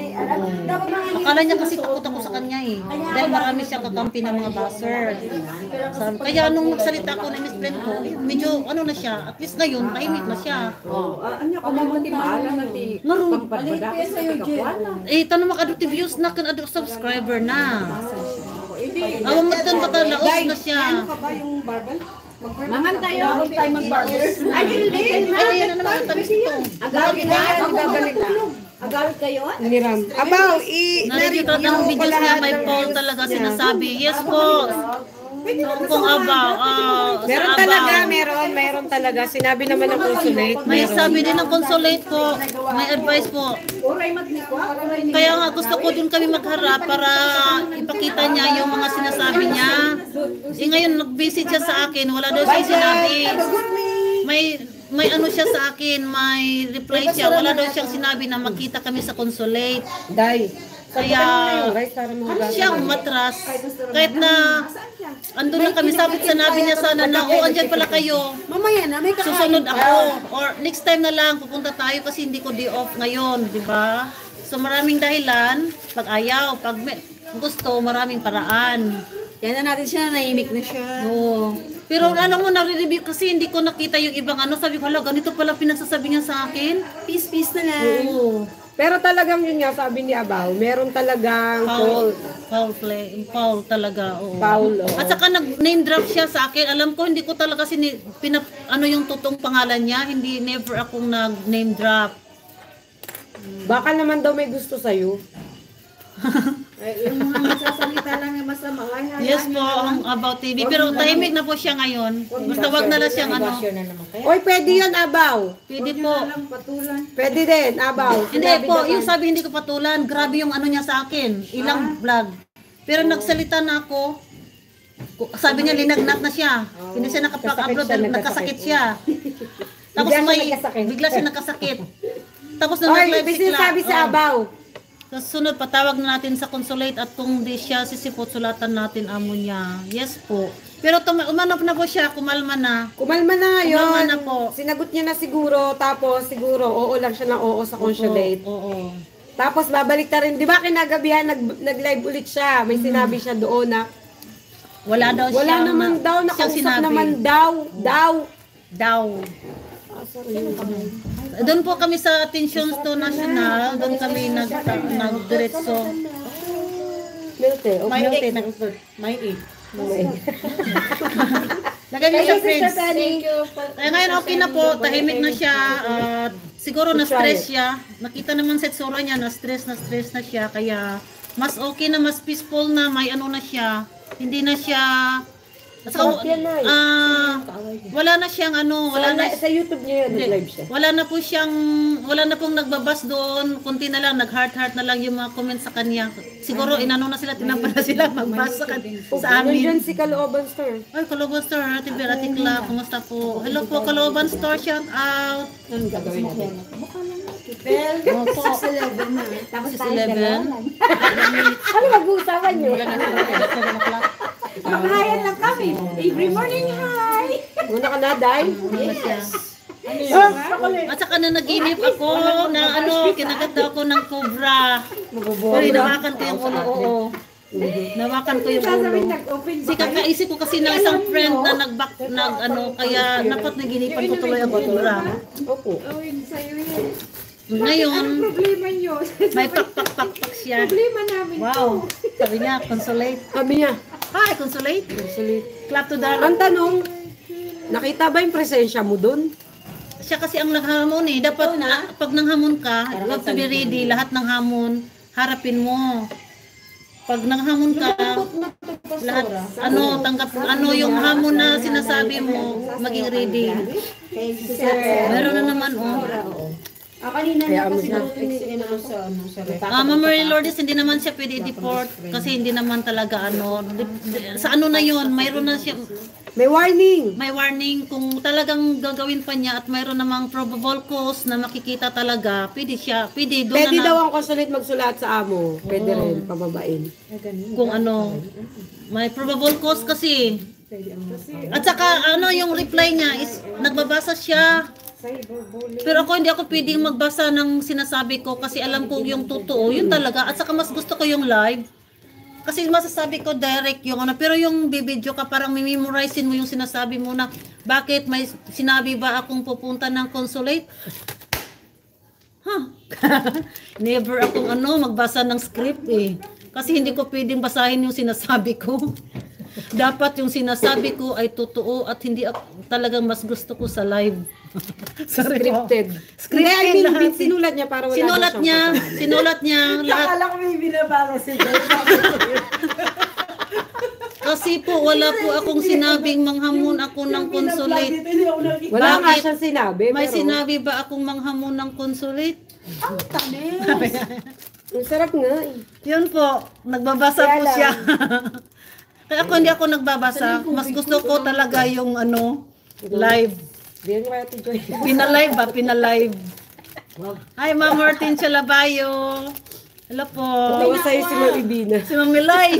Akala niya kasi takot ako sa kanya eh. Dahil marami siyang kakampi ng mga buzzer. Sabi, kaya nung nagsalita ako, in-explain ko, eh, medyo ano na siya. At least ngayon, tahimik na siya. Ano ko mo ti maalam na ti. Maroon. Pagbada ko sa iyo, Eh, tanong maka-adoptive views na, kan adoptive subscriber na. Awang matan pa talaga, laos na siya. Mangan tayo, huwag tayo mag-burger. Ay, hindi. Ay, yan na naman ang tamis ito. Agawin na, magagalit na. Agawin kayo? Niram. Abaw, i Narinig ko ng videos niya, may poll talaga sinasabi. Yes po. Kung abaw, ah, sa Meron abaw. talaga, meron, meron talaga. Sinabi naman ng consulate. May sabi din ng consulate po, may advice po. Kaya nga gusto ko din kami magharap para ipakita niya yung mga sinasabi niya. Eh ngayon nag-visit siya sa akin, wala daw siyang sinabi. May may ano siya sa akin, may reply siya, wala daw siyang sinabi na magkita kami sa consulate. Day. Kaya Guys, para mo siya umatras. Kahit na andun lang kami, sabi sanabi niya sana na, oh, andyan pala kayo. Mamaya na, may kakain. Susunod ako. Or next time na lang, pupunta tayo kasi hindi ko day off ngayon, di ba? So maraming dahilan, pag ayaw, pag may gusto, maraming paraan. Yan na natin siya, naimik na siya. Oo. Pero alam mo, nare-review kasi hindi ko nakita yung ibang ano. Sabi ko, hala, ganito pala pinagsasabi niya sa akin. Peace-peace na lang. Oo. Pero talagang yun nga, sabi ni Abaw, meron talagang Foul, fault. foul play, foul talaga. Oo. Foul, oo. At saka nag-name drop siya sa akin. Alam ko, hindi ko talaga sini, pinap, ano yung totoong pangalan niya. Hindi, never akong nag-name drop. Baka naman daw may gusto sa'yo. Yung mga magsasalita lang na masama. Ay, hayaan Yes niyo po, na lang. ang About T V. Pero tahimik na po siya ngayon. Basta wag na lang siyang ano. Oy, pwede yun, Abaw. Pwede Huwag niyo po. na lang patulan. Pwede din, Abaw. Hindi Sinabi po, naman. yung sabi hindi ko patulan. Grabe yung ano niya sa akin. Ilang vlog. Pero nagsalita na ako. Ku- Sabi niya linagnat na siya. Hindi siya nakapag-upload. Nagkasakit siya, Nagkasakit siya. Tapos Bigla siya may, nagkasakit. bigla siya nagkasakit. Tapos nung Oy, nag-live may si Cla- sinasabi sa oh. Abaw. Sa sunod, patawag na natin sa consulate at kung di siya sisipot, sulatan natin amo niya. Yes po. Pero tuma- umanap na po siya, kumalma na. Kumalma na yun. Kumalma na po. Sinagot niya na siguro, tapos siguro, oo lang siya ng oo sa consulate. Oo. oo. Tapos babalik ta rin. Di ba kinagabihan, nag, nag-live ulit siya. May sinabi siya doon na, Wala daw wala siyang- naman daw, siyang nakausap sinabi. naman daw, daw. Daw. Doon po kami sa Attention to National, doon kami nag nagdiretso. Milte, okay. Milte, nag Lagay mo sa fridge. Thank you. Kaya ngayon okay na po, tahimik na siya. At siguro na-stress siya. Nakita naman sa itsura niya, na-stress na stress na siya. Kaya mas okay na, mas peaceful na, may ano na siya. Hindi na siya So, ah, wala na siyang ano, wala na Sa YouTube niya yun, nag-live siya. wala na po siyang, wala na pong nagbabas doon, kunti na lang, nag-heart-heart na lang yung mga comments sa kanya. Siguro, inano na sila, tinampan na sila magbasa sa, kan- sa Nandiyan amin. si Kalooban Store. Ay, Kalooban Store, Ate Vera, Ate Cla, kumusta po? Hello po, Kalooban Store, shout out. Anong gagawin natin? Opo. Tapos si Eleven. Ano mag-uusapan niyo? Panghayan lang kami. Every morning, hi! Muna ka na, Day? Ano siya? At saka na naginip ako na ano, kinagat daw ako ng cobra. Pero hinawakan ko yung ulo, oo. Nawakan ko yung ulo. Nag-open Kasi kakaisip ko kasi ng isang friend na nag-back, nag ano, kaya dapat naginipan ko tuloy ang cobra. Opo. Gawin sa'yo yan. Ngayon, Problema nyo. may pak-pak-pak-pak siya. Problema namin. Wow, sabi niya, consolate. Sabi niya, Hi, consolate. Absolute. Clap to the Ang tanong, nakita ba yung presensya mo dun? siya kasi ang naghamon eh. Dapat na, pag nanghamon ka, you have to be ready. Lahat ng hamon, harapin mo. Pag nanghamon ka, lahat, ano, tanggap, ano yung hamon na sinasabi mo, maging ready. Meron na naman, oh. Kaya mo siya. Ah, Ma'am Mary Lourdes, hindi naman siya pwede deport kasi hindi naman talaga ano, di- di- sa ano na yun, mayroon na siya, May warning. may warning kung talagang gagawin pa niya at mayroon namang probable cause na makikita talaga, pwede siya, pwede doon Pwede na, daw na ang consulate magsulat sa amo. Pwede rin, pababain. kung ano, may probable cause kasi. At saka ano yung reply niya is nagbabasa siya. Pero ako hindi ako pwedeng magbasa ng sinasabi ko kasi alam ko yung totoo, yun talaga. At saka mas gusto ko yung live. Kasi masasabi ko direct yung ano, pero yung bibidyo ka parang memorizein mo yung sinasabi mo na bakit may sinabi ba akong pupunta ng consulate? Huh. Never akong ano, magbasa ng script eh. Kasi hindi ko pwedeng basahin yung sinasabi ko. Dapat yung sinasabi ko ay totoo at hindi ako, talagang mas gusto ko sa live. Sorry po. Scripted. Scripted Hindi, I mean, lahat. sinulat niya para wala Sinulat na niya, siyang kasalanan. sinulat niya lahat. Akala ko may binabasa si Joy. Kasi po wala po akong sinabing manghamon ako ng consulate. Hindi ako nakikita. Wala nga Bakit? siyang sinabi. May pero, sinabi ba akong manghamon ng consulate? Ang tamis. Ang sarap nga eh. Yun po, nagbabasa Kaya po lang. siya. Kaya ako hindi ako nagbabasa. Mas gusto ko talaga yung ano, live. Diyan kaya ito, Joy. Pinalive ba? Pinalive. Hi, Ma'am Martin Chalabayo. Hello po. Tawa sa'yo si Ma'am Ibina. Si Mami Loy.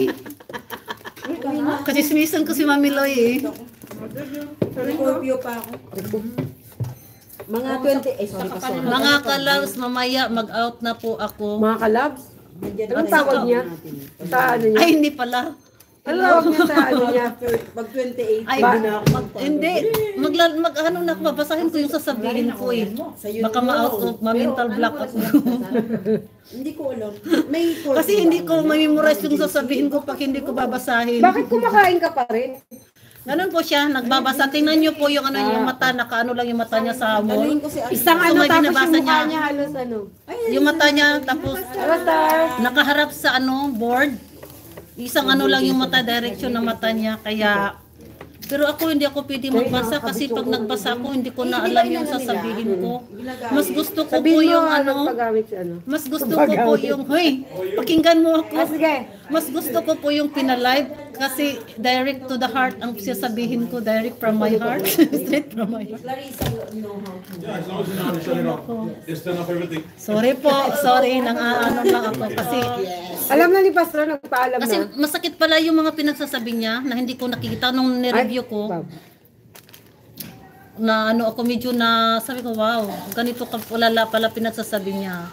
Kasi sinisan ko si Mami Loy eh. Scorpio pa ako. Mga twenty, eh sorry pa sorry. Mga kalabs, mamaya mag-out na po ako. Mga kalabs? Anong tawag niya? Sa ano niya? Ay, hindi pala. Ano tawag niya sa ano niya? Pag twenty-eight, Ay, Ba- mag, hindi. Mag, mag, ano na, babasahin ko yung sasabihin ko eh. Baka ma-out of, ma-mental block ako. hindi ko alam. May Kasi hindi ko ma-memorize yung sasabihin ko pag hindi ko babasahin. Bakit kumakain ka pa rin? Ganun po siya, nagbabasa. Tingnan niyo po yung ano yung mata, nakaano lang yung mata niya sa Galing hamon. ko si Ate. Isang So, ano may tapos binabasa yung mukha niya. niya halos ano. Yung mata niya, tapos Hello, star. nakaharap sa ano, board. Isang ano lang yung mata, direction ng mata niya. Kaya, pero ako hindi ako pwede magbasa kasi pag nagbasa ako, hindi ko na alam yung sasabihin ko. Mas gusto ko po Sabihin mo yung ano, ano, paggamit sa ano. mas gusto ko po yung, hoy, pakinggan mo ako. Ah, sige. Mas gusto ko po yung pinalive kasi direct to the heart ang sasabihin ko, direct from my heart. Straight from my heart. Yeah, as long as you're not shutting off. Just turn off everything. Sorry po, sorry, nang ano lang ako kasi Alam na ni Pastor, nagpaalam kasi na. masakit pala yung mga pinagsasabi niya na hindi ko nakikita nung nireview ko. Bab. Na ano ako medyo na sabi ko wow, ganito ka wala pala pinagsasabi niya.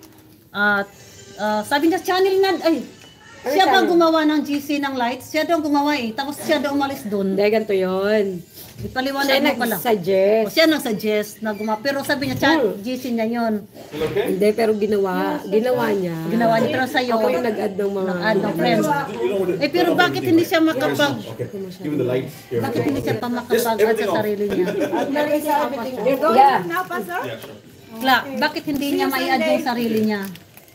At ah, sabi niya channel na ay siya ba channel? gumawa ng G C ng lights? Siya daw gumawa eh. Tapos siya daw umalis doon. Hindi, ganito yun. Siya Ipaliwanag mo pala. O, nag-suggest. siya nang suggest na gumawa. Pero sabi niya, chan, G C niya yun. Feel okay? Hindi, pero ginawa. Ginawa niya. Ginawa niya. Pero sa'yo, Ako yung nag-add ng mga... nag-add ng friends. You know what it Eh pero bakit hindi siya makapag... Okay. Even the lights here. Bakit hindi siya pa makapag-add sa sarili niya? Yeah. Yeah, sure. Kla, bakit hindi niya mai-add yung sarili niya?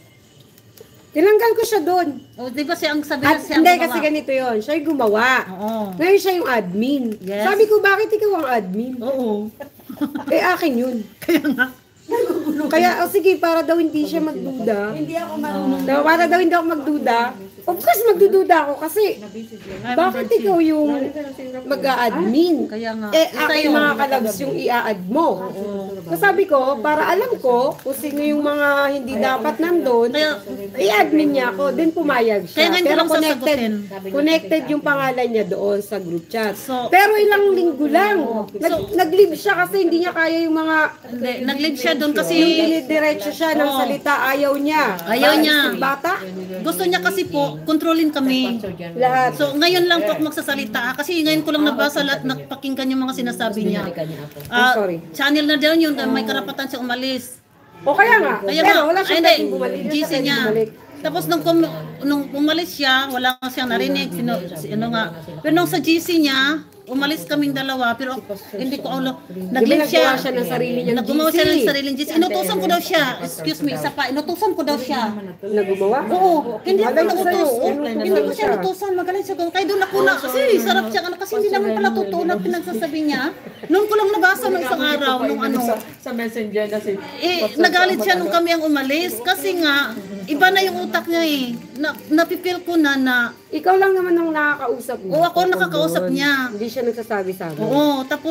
Tinanggal ko siya doon. O, di ba siya ang sabi At na siya hindi, gumawa? kasi ganito yon. Siya yung gumawa. Oo. Ngayon siya yung admin. Yes. Sabi ko, bakit ikaw ang admin? Oo. Eh, akin yun. Kaya nga. Kaya, oh, sige, para daw hindi siya magduda. Hindi ako marunong. So, para daw hindi ako magduda. Of course, magdududa ako kasi bakit ikaw yung mag-a-admin? Kaya nga. Eh, Isa aking yun. mga kalabs yung i-a-add mo. So, sabi ko, para alam ko kung sino yung mga hindi dapat nandun, Kaya- i-admin niya ako, then pumayag Kaya siya. ngayon ko Pero lang connected, sasagutin. connected yung pangalan niya doon sa group chat. So- Pero ilang linggo lang. Nag, nag-leave siya kasi hindi niya kaya yung mga Hindi, nag-lead siya doon kasi yung dinidiretso siya ng salita, ayaw niya. Ayaw niya. Bata, gusto niya kasi po, kontrolin kami. lahat. So ngayon lang po ako magsasalita ah, kasi ngayon ko lang nabasa lahat, napakinggan yung mga sinasabi niya. Ah, Oh, sorry. channel na daw yun, may karapatan siya umalis. O kaya nga, Kaya pero nga, wala ay, siyang hindi, pwedeng bumalik. Hindi G siya C pwedeng niya. bumalik. Tapos nung, kum, nung umalis siya, wala nga siyang narinig. Sino, si, ano nga. Pero nung sa G C niya, umalis kaming dalawa. Pero hindi ko ulo. Di ba Nag-leave naggawa siya. siya ng sarili niyang Naggumawa siya ng G C? sariling G C. Inutusan ko daw siya. Excuse me, isa pa. Inutusan ko daw siya. Na gumawa? Oo, hindi ako Magaling sa'yo. nagutos. Inutusan Hindi ko mo siya siya. natusan. Magaling siya. Kaya doon ako na, kasi sarap siya. Ano, kasi hindi naman pala totoo na pinagsasabi niya. Noon ko lang nabasa ng isang araw, nung ano. Sa messenger na si... Eh, nagalit siya nung kami ang umalis. Kasi nga, iba na yung utak niya eh. Na, napipil ko na na, Ikaw lang naman ang nakakausap mo. Oo, ako nakakausap niya. Hindi siya nagsasabi sa amin. oo, tapos,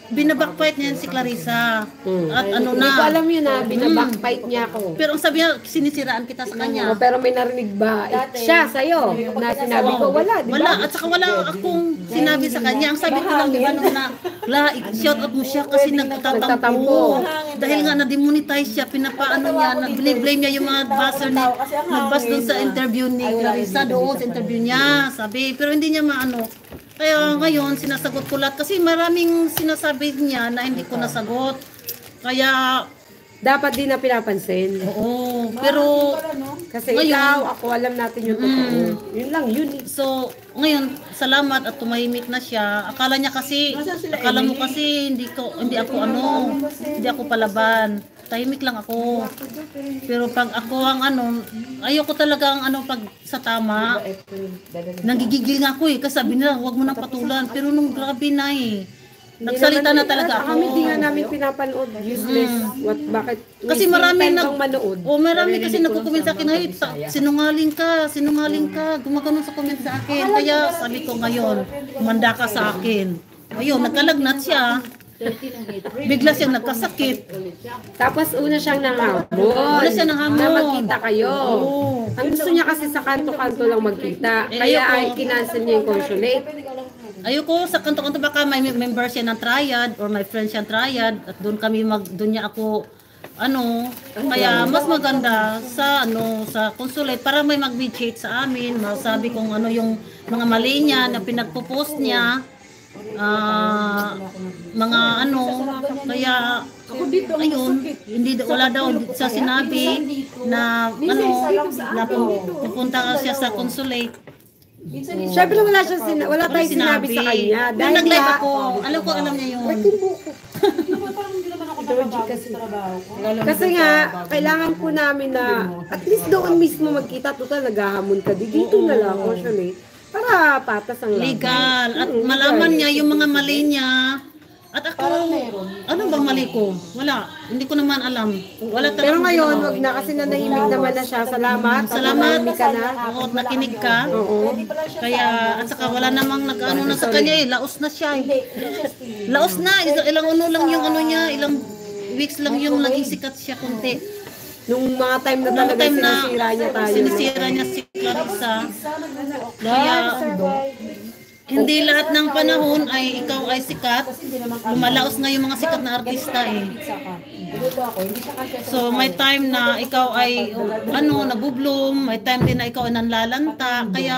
binabackfight niya si Clarissa. Hmm. At ano Hindi ko na. alam yun ha, binabackfight niya ako. Pero ang sabi niya, sinisiraan kita sa kanya. Oh, pero may narinig ba siya sa'yo na sinabi ko? Wala, di ba? Wala, at saka wala akong sinabi sa kanya. Ang sabi ko lang, di ba, nung na, la, shout out mo siya kasi nagtatampo. Nagtatampo. Dahil nga na-demonetize siya, pinapaano niya, nag-blame niya yung mga buzzer ni, nagbas doon sa interview ni Clarissa, doon sa interview niya, sabi. Pero hindi niya maano. Kaya ngayon, sinasagot ko lahat kasi maraming sinasabi niya na hindi ko nasagot. Kaya, Dapat din na pinapansin. oo, pero Kasi Ngayon- ikaw, ako, alam natin yung totoo. Yun lang, yun eh. so, ngayon, salamat at tumahimik na siya. Akala niya kasi, akala mo kasi hindi ko, hindi ako ano, hindi ako palaban. Tahimik lang ako. Pero pag ako ang ano, ayoko talaga ang ano pag sa tama. Nanggigigil nga ako eh, kasi sabi nila, huwag mo nang patulan. Pero nung grabe na eh. Nagsalita na talaga ako. Kami di nga namin pinapanood. Useless. What, bakit? Kasi Wasting marami time nag kang manood. Oh, marami kasi nagko-comment sa akin, "Ay, ta- sinungaling ka, sinungaling ka." Gumagano sa comment sa akin. Kaya sabi ko ngayon, manda ka sa akin. Ayun, nagkalagnat siya. Bigla siyang nagkasakit. Tapos una siyang nangamon. Una siya nanghamon. Na magkita kayo. Oo. Ang gusto niya kasi sa kanto-kanto lang magkita. Eh, Kaya ayoko. ay kinancel niya yung consulate. Ayoko sa kanto-kanto baka may member siya ng triad or my friend siya ng triad at doon kami mag doon niya ako ano, kaya mas maganda sa ano sa consulate para may mag-mediate sa amin, masabi kung ano yung mga mali niya na pinagpo-post niya. Ah, mga ano, kaya ayun, hindi wala daw sa sinabi na ano na pupunta siya sa consulate. Siyempre wala siya sina wala tayong sinabi sa kanya. Nung Dahil nag-live nga, ako, alam ko alam niya yun. kasi nga, kailangan po namin na at least doon mismo magkita. Total, naghahamon ka. Di dito na lang, actually. Para patas ang laban. Legal. At malaman niya yung mga mali niya. At ako, ano bang mali ko? Wala. Hindi ko naman alam. Wala talaga. Pero ngayon, wag na kasi nanahimik naman na siya. Salamat. Salamat. Nanahimik ka na. Oo, at nakinig ka. Oo. Kaya, at saka wala namang nag-ano na sa kanya eh. Laos na siya eh. Laos na. Ilang, ilang ano lang yung ano niya. Ilang weeks lang yung naging sikat siya kunti. Nung mga time na Nung talaga time na sinisira niya tayo. sinisira niya si Clarissa. Kaya, hindi lahat ng panahon ay ikaw ay sikat. Lumalaos nga yung mga sikat na artista eh. So may time na ikaw ay ano, nabubloom, may time din na ikaw ay nanlalanta. Kaya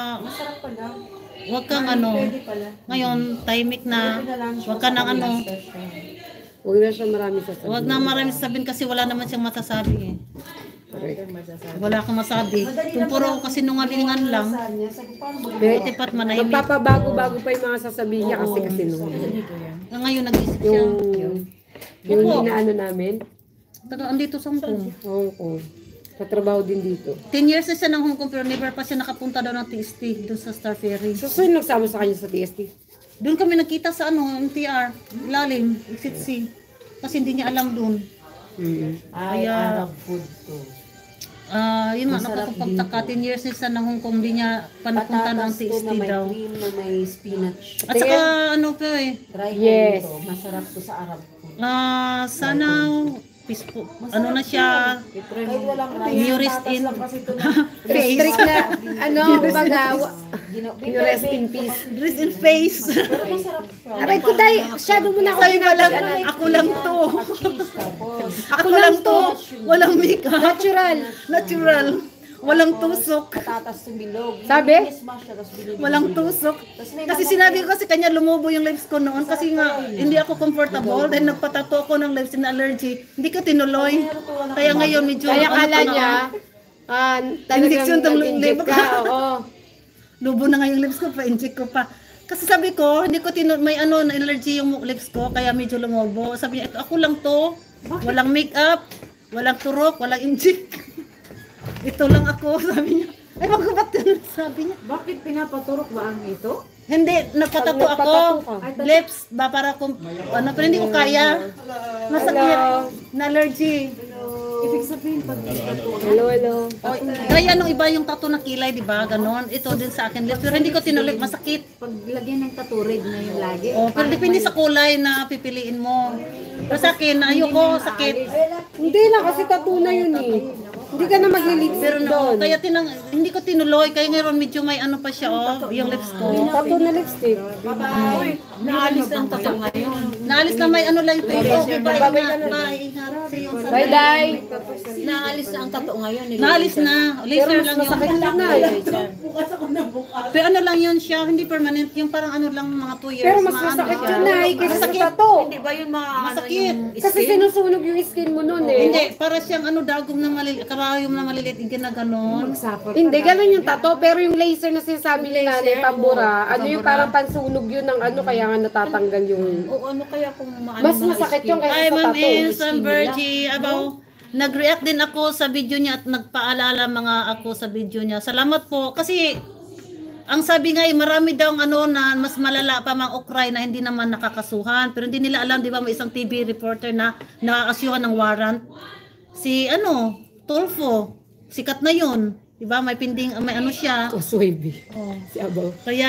wag kang ano. Ngayon, timing na. Wag ka nang ano. Huwag na siya marami sasabihin. Wag na marami sabihin kasi wala naman siyang masasabi eh. Wala kang masabi. Kung puro kasi nungalingan lang, itipat manahimik. Magpapabago-bago pa yung mga sasabihin niya kasi kasi nung Ngayon nag-isip siya. yung yung inaano namin. Taga andito sa Hong Kong. Hong Kong. Katrabaho din dito. ten years na siya ng Hong Kong pero never pa siya nakapunta daw ng T S T doon sa Star Ferry. So, sino nagsama sa kanya sa T S T? Doon kami nakita sa ano, M T R, lalim, exit C. Kasi hindi niya alam doon. Mm-hmm. Kaya, ah, yun nga, nakakapagtaka. ten years na siya ng Hong Kong, hindi niya panapunta ng T S T daw. na may spinach. At saka, ano pa eh, Yes. Masarap to sa Arab food. ah, sana, peaceful, ano na siya, Murist in face. Strict na, ano, baga, you rest in peace. Dress in face. Aray ko tayo, shadow mo na ako. Sabi ko lang, ako lang to. Ako lang to. Walang makeup. Natural. Natural. Walang tusok. Tatas ng bilog. Sabi? Smash na, tapos bilog. Walang tusok. Kasi sinabi ko kasi kanya lumubo yung lips ko noon kasi nga hindi ako comfortable dahil nagpatato ako ng lips na allergy. Hindi ko tinuloy. Kaya ngayon medyo Kaya ano kala pa niya, nga, ah, Injection tong talagang nag-inject lip. ka, oo. lubo na nga yung lips ko, pa-inject ko pa. Kasi sabi ko, hindi ko tinu may ano na allergy yung lips ko kaya medyo lumubo. Sabi niya, ito ako lang to. Walang makeup, walang turok, walang inject. Ito lang ako, sabi niya. Ay, wag ko ba't ganun, sabi niya. Bakit pinapaturok ba ang ito? Hindi, nagpatato Pag ako. nagpatato ka. Lips, ba para kung, ano, pero hindi ko kaya. Masakit, na allergy. Ibig sabihin, pag Hello, hello. Oh, gaya nung iba yung tattoo na kilay, di ba? Ganon. Ito din sa akin. Pero hindi ko tinuloy. Masakit. paglagyan ng taturid na yung lagi. Oh, pero depende sa kulay na pipiliin mo. Pero sa akin, ayoko, sakit. Hindi na, kasi tattoo na yun eh. Hindi ka na maglilipstick Pero doon. no, kaya tinang, hindi ko tinuloy. Kaya ngayon medyo may ano pa siya, oh, yung lips ko. Tattoo na lipstick. Naalis ang tattoo ngayon. Naalis na may ano lang ito. Okay, bye na. Bye. Bye, Day. Naalis na ang tattoo ngayon. Naalis na. Laser lang yun. Masakit na na. Pero ano lang yun siya, hindi permanent. Yung parang ano lang mga two years. Pero mas maano masakit siya. yun na, kaysa sa tattoo. Hindi ba yun mga Masakit. Kasi sinusunog yung skin mo nun eh. Hindi, para siyang ano, dagom na maliliit, karayom na maliliit, yung ginaganon. Hindi, ganun yung tattoo. Pero yung laser na sinasabi ni Nanay Tambura, ano yung parang pansunog yun ng ano, kaya nga natatanggal yung... O ano kaya kung maano Mas masakit yung kaysa Hi, sa Ma'am tattoo. Is, I'm Virgie. Abaw, nag-react din ako sa video niya at nagpaalala mga ako sa video niya. Salamat po. Kasi, ang sabi nga, eh, marami daw ang ano na mas malala pa mga okray na hindi naman nakakasuhan. Pero hindi nila alam, di ba, may isang T V reporter na nakakasuhan ng warrant. Si, ano, Tulfo. Sikat na yun. Di ba, may pinding, may ano siya. Oh, Swavy. Oh. Si Abaw. Kaya,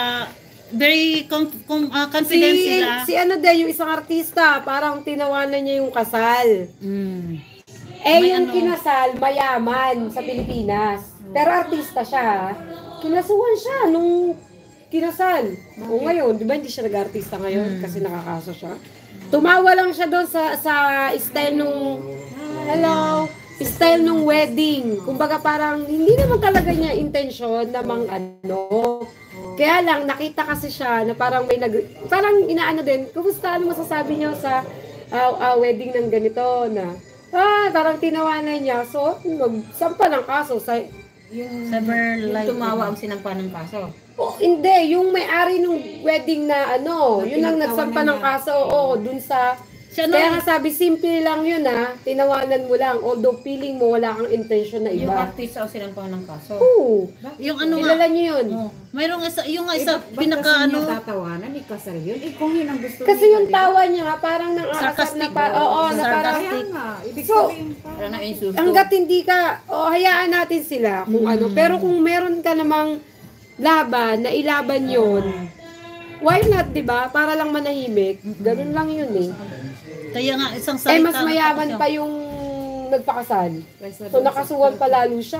very com- com- uh, confident Si, sila. si ano din, yung isang artista, parang tinawanan niya yung kasal. Mm. Eh, May yung ano. kinasal, mayaman sa Pilipinas. Pero artista siya. Kinasuhan siya nung kinasal. O ngayon, di ba hindi siya nag-artista ngayon kasi nakakaso siya. Tumawa lang siya doon sa sa style nung, hello, style nung wedding. Kumbaga parang hindi naman talaga niya intensyon na mang ano. Kaya lang, nakita kasi siya na parang may nag... Parang inaano din, kumusta, ano masasabi niyo sa ah, ah, wedding ng ganito na... Ah, parang tinawanan niya. So, magsampa ng kaso sa... yung, Cyber yung life. tumawa ang sinampa ng kaso. Oh, hindi, yung may-ari nung wedding na ano, yun ang nagsampa ng kaso, oo, dun sa... Siya Kaya nung- nga sabi, simple lang yun ha, tinawanan mo lang, although feeling mo wala kang intention na Yung iba. artista ang sinampa ng kaso. Oo, Yung ano nga, kilala niyo yun. oh, mayroong isa, yung nga isa, Ba't pinaka kasi ano, niya tatawanan? Ikasal yun? Eh kung yun ang gusto Kasi niya, yung di ba? tawa niya nga, parang nang aasar na Sarcastic. pa, oo, na parang... Sarcastic. Kaya nga, ibig So, sabihin parang na-insulto. Hanggat hindi ka, o hayaan natin sila kung ano. Pero kung meron ka namang laban, na ilaban yun, why not, di ba? Para lang manahimik. Ganun lang yun eh. kaya nga isang Eh, salita. mas mayaman pa yung nagpakasal. So, nakasuhan pa lalo siya.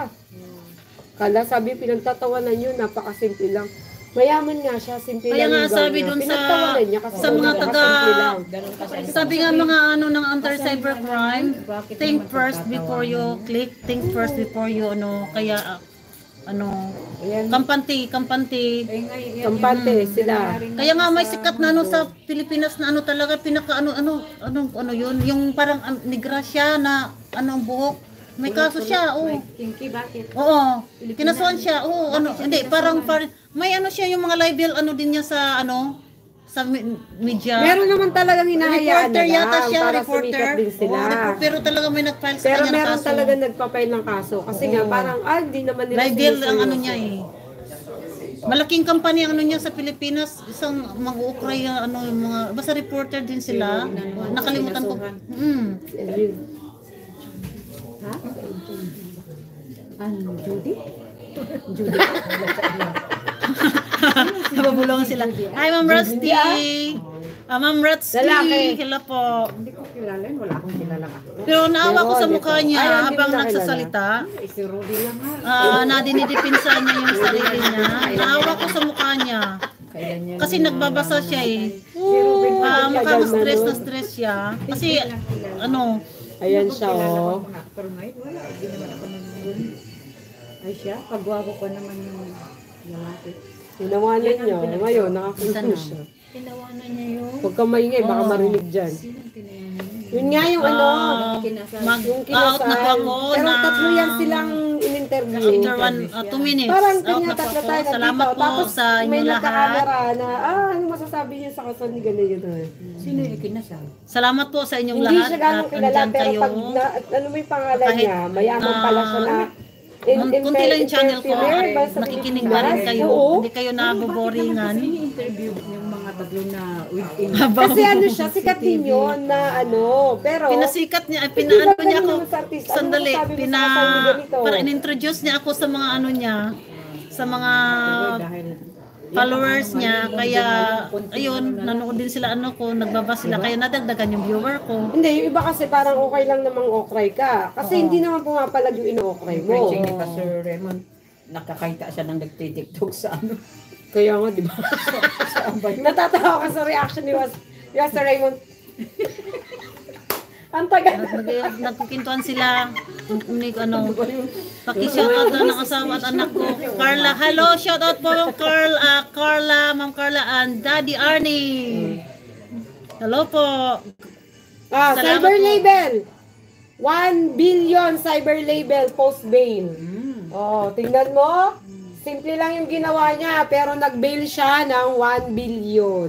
Kala, sabi, pinagtatawanan yun, napakasimple lang. Mayaman nga siya, simple Kaya lang nga yung gown sabi niya. dun sa, Pinagtawanan niya kasi sa mga taga, napakasimple lang. sabi nga mga ano ng anti-cybercrime, think first before you click, think first before you ano, kaya ah, ano, Ayan, kampante, kampante. Eh, nga, y- kampante sila. Kaya nga may sikat na ano sa Pilipinas na ano talaga pinaka ano ano ano ano yun, yung parang um, negra siya na ano ang buhok. May kaso siya, oh. Kinky, bakit? Oo. Kinasuhan siya. Oo, ano, hindi parang par may ano siya yung mga libel ano din niya sa ano sa mi- media. Meron naman talagang hinahayaan Reporter na yata lang siya, para reporter. sumikat din sila. Oo, report- pero talaga may nag-file sa Pero kanya ng meron kaso. talaga nagpa-file ng kaso. Kasi nga, parang, ah, di naman nila Libel ang sinusunod. ano niya eh. Malaking kampanya ang ano niya sa Pilipinas, isang mag-ukray ano yung mga basta reporter din sila. Nakalimutan ko. Mm. Ayun. Ano, Judy? Nababulong sila. Hi, Ma'am Rusty. Ah, Ma'am Rusty. Lalaki. Hello po. Hindi ko kilala yun. Wala akong kilala ako. Pero naawa ko sa Meron, mukha ito. niya Ay, hindi habang mo nakilala. nagsasalita. Eh, si Rudy lang nga. Ah, na dinidipinsa niya yung sarili niya. Naawa ko sa mukha niya. Kaya niya. Kasi nagbabasa siya eh. Ah, mukha stress na stress siya. Kasi, ano, Ayan siya, oh. Pero ngayon, wala. Hindi naman ako nandun. Ay siya, pagwago ko naman yung lalaki. Tinawanan niya. Ngayon, nakakunto siya. Tinawanan niya yun. Huwag kang maingay, baka marinig dyan. Sinong tinawanan niya? Yun nga yung ano, ah, Kinasal. mag-out yung na po kinasal. ako Pero na tatlo yan silang in-interview. after one, uh, two minutes. Parang Out kanya na po tatlo ako. tayo Salamat nandito. po Tapos sa may inyo lahat. nagkakamera na, ah, ano masasabi niyo sa kasal ni gano'n yun? Sino yung kinasal? Salamat po sa inyong Hindi lahat siya ganong at kilala, andyan pero kayo. pag, na, ano mo yung pangalan Kahit, niya, mayaman pala siya na, in, Kung in, kunti lang yung channel ko, interviewer ba sa nakikinig pa rin Pilipinas? kayo. Oo. Hindi kayo naboboringan. Sino yung interview yung mga tatlo na within. Kasi ano siya, sikat din yun na ano, pero... Pinasikat niya, ay Hindi pinaano ba niya ganun ako. naman sa artista? Ano Sandali, masasabi mo pina, sa kasal ni ganito? para in-introduce niya ako sa mga ano niya, sa mga Dahil followers niya, kaya ayun, nanood din sila ano ko, nagbaba sila, kaya nadagdagan yung viewer ko. Hindi, yung iba kasi parang okay lang namang okray ka. Kasi hindi naman pumapalag yung ino-okray mo. preaching ni Pastor Raymond, nakakaita siya ng nagtitiktok sa ano. Kaya nga, di ba? Natatawa ka sa reaction ni Was, ni Pastor Raymond. Ang tagal. Nag- Nagkikintuan sila, ni ano, paki-shoutout na ng asawa at anak ko. Carla, hello, shoutout po Ma'am Carla, ah, Carla, Ma'am Carla and Daddy Arnie. Hello po. Ah, Salamat cyber po. label. one billion cyber label post-bail. Oh, tingnan mo. Simple lang yung ginawa niya, pero nag-bail siya ng one billion.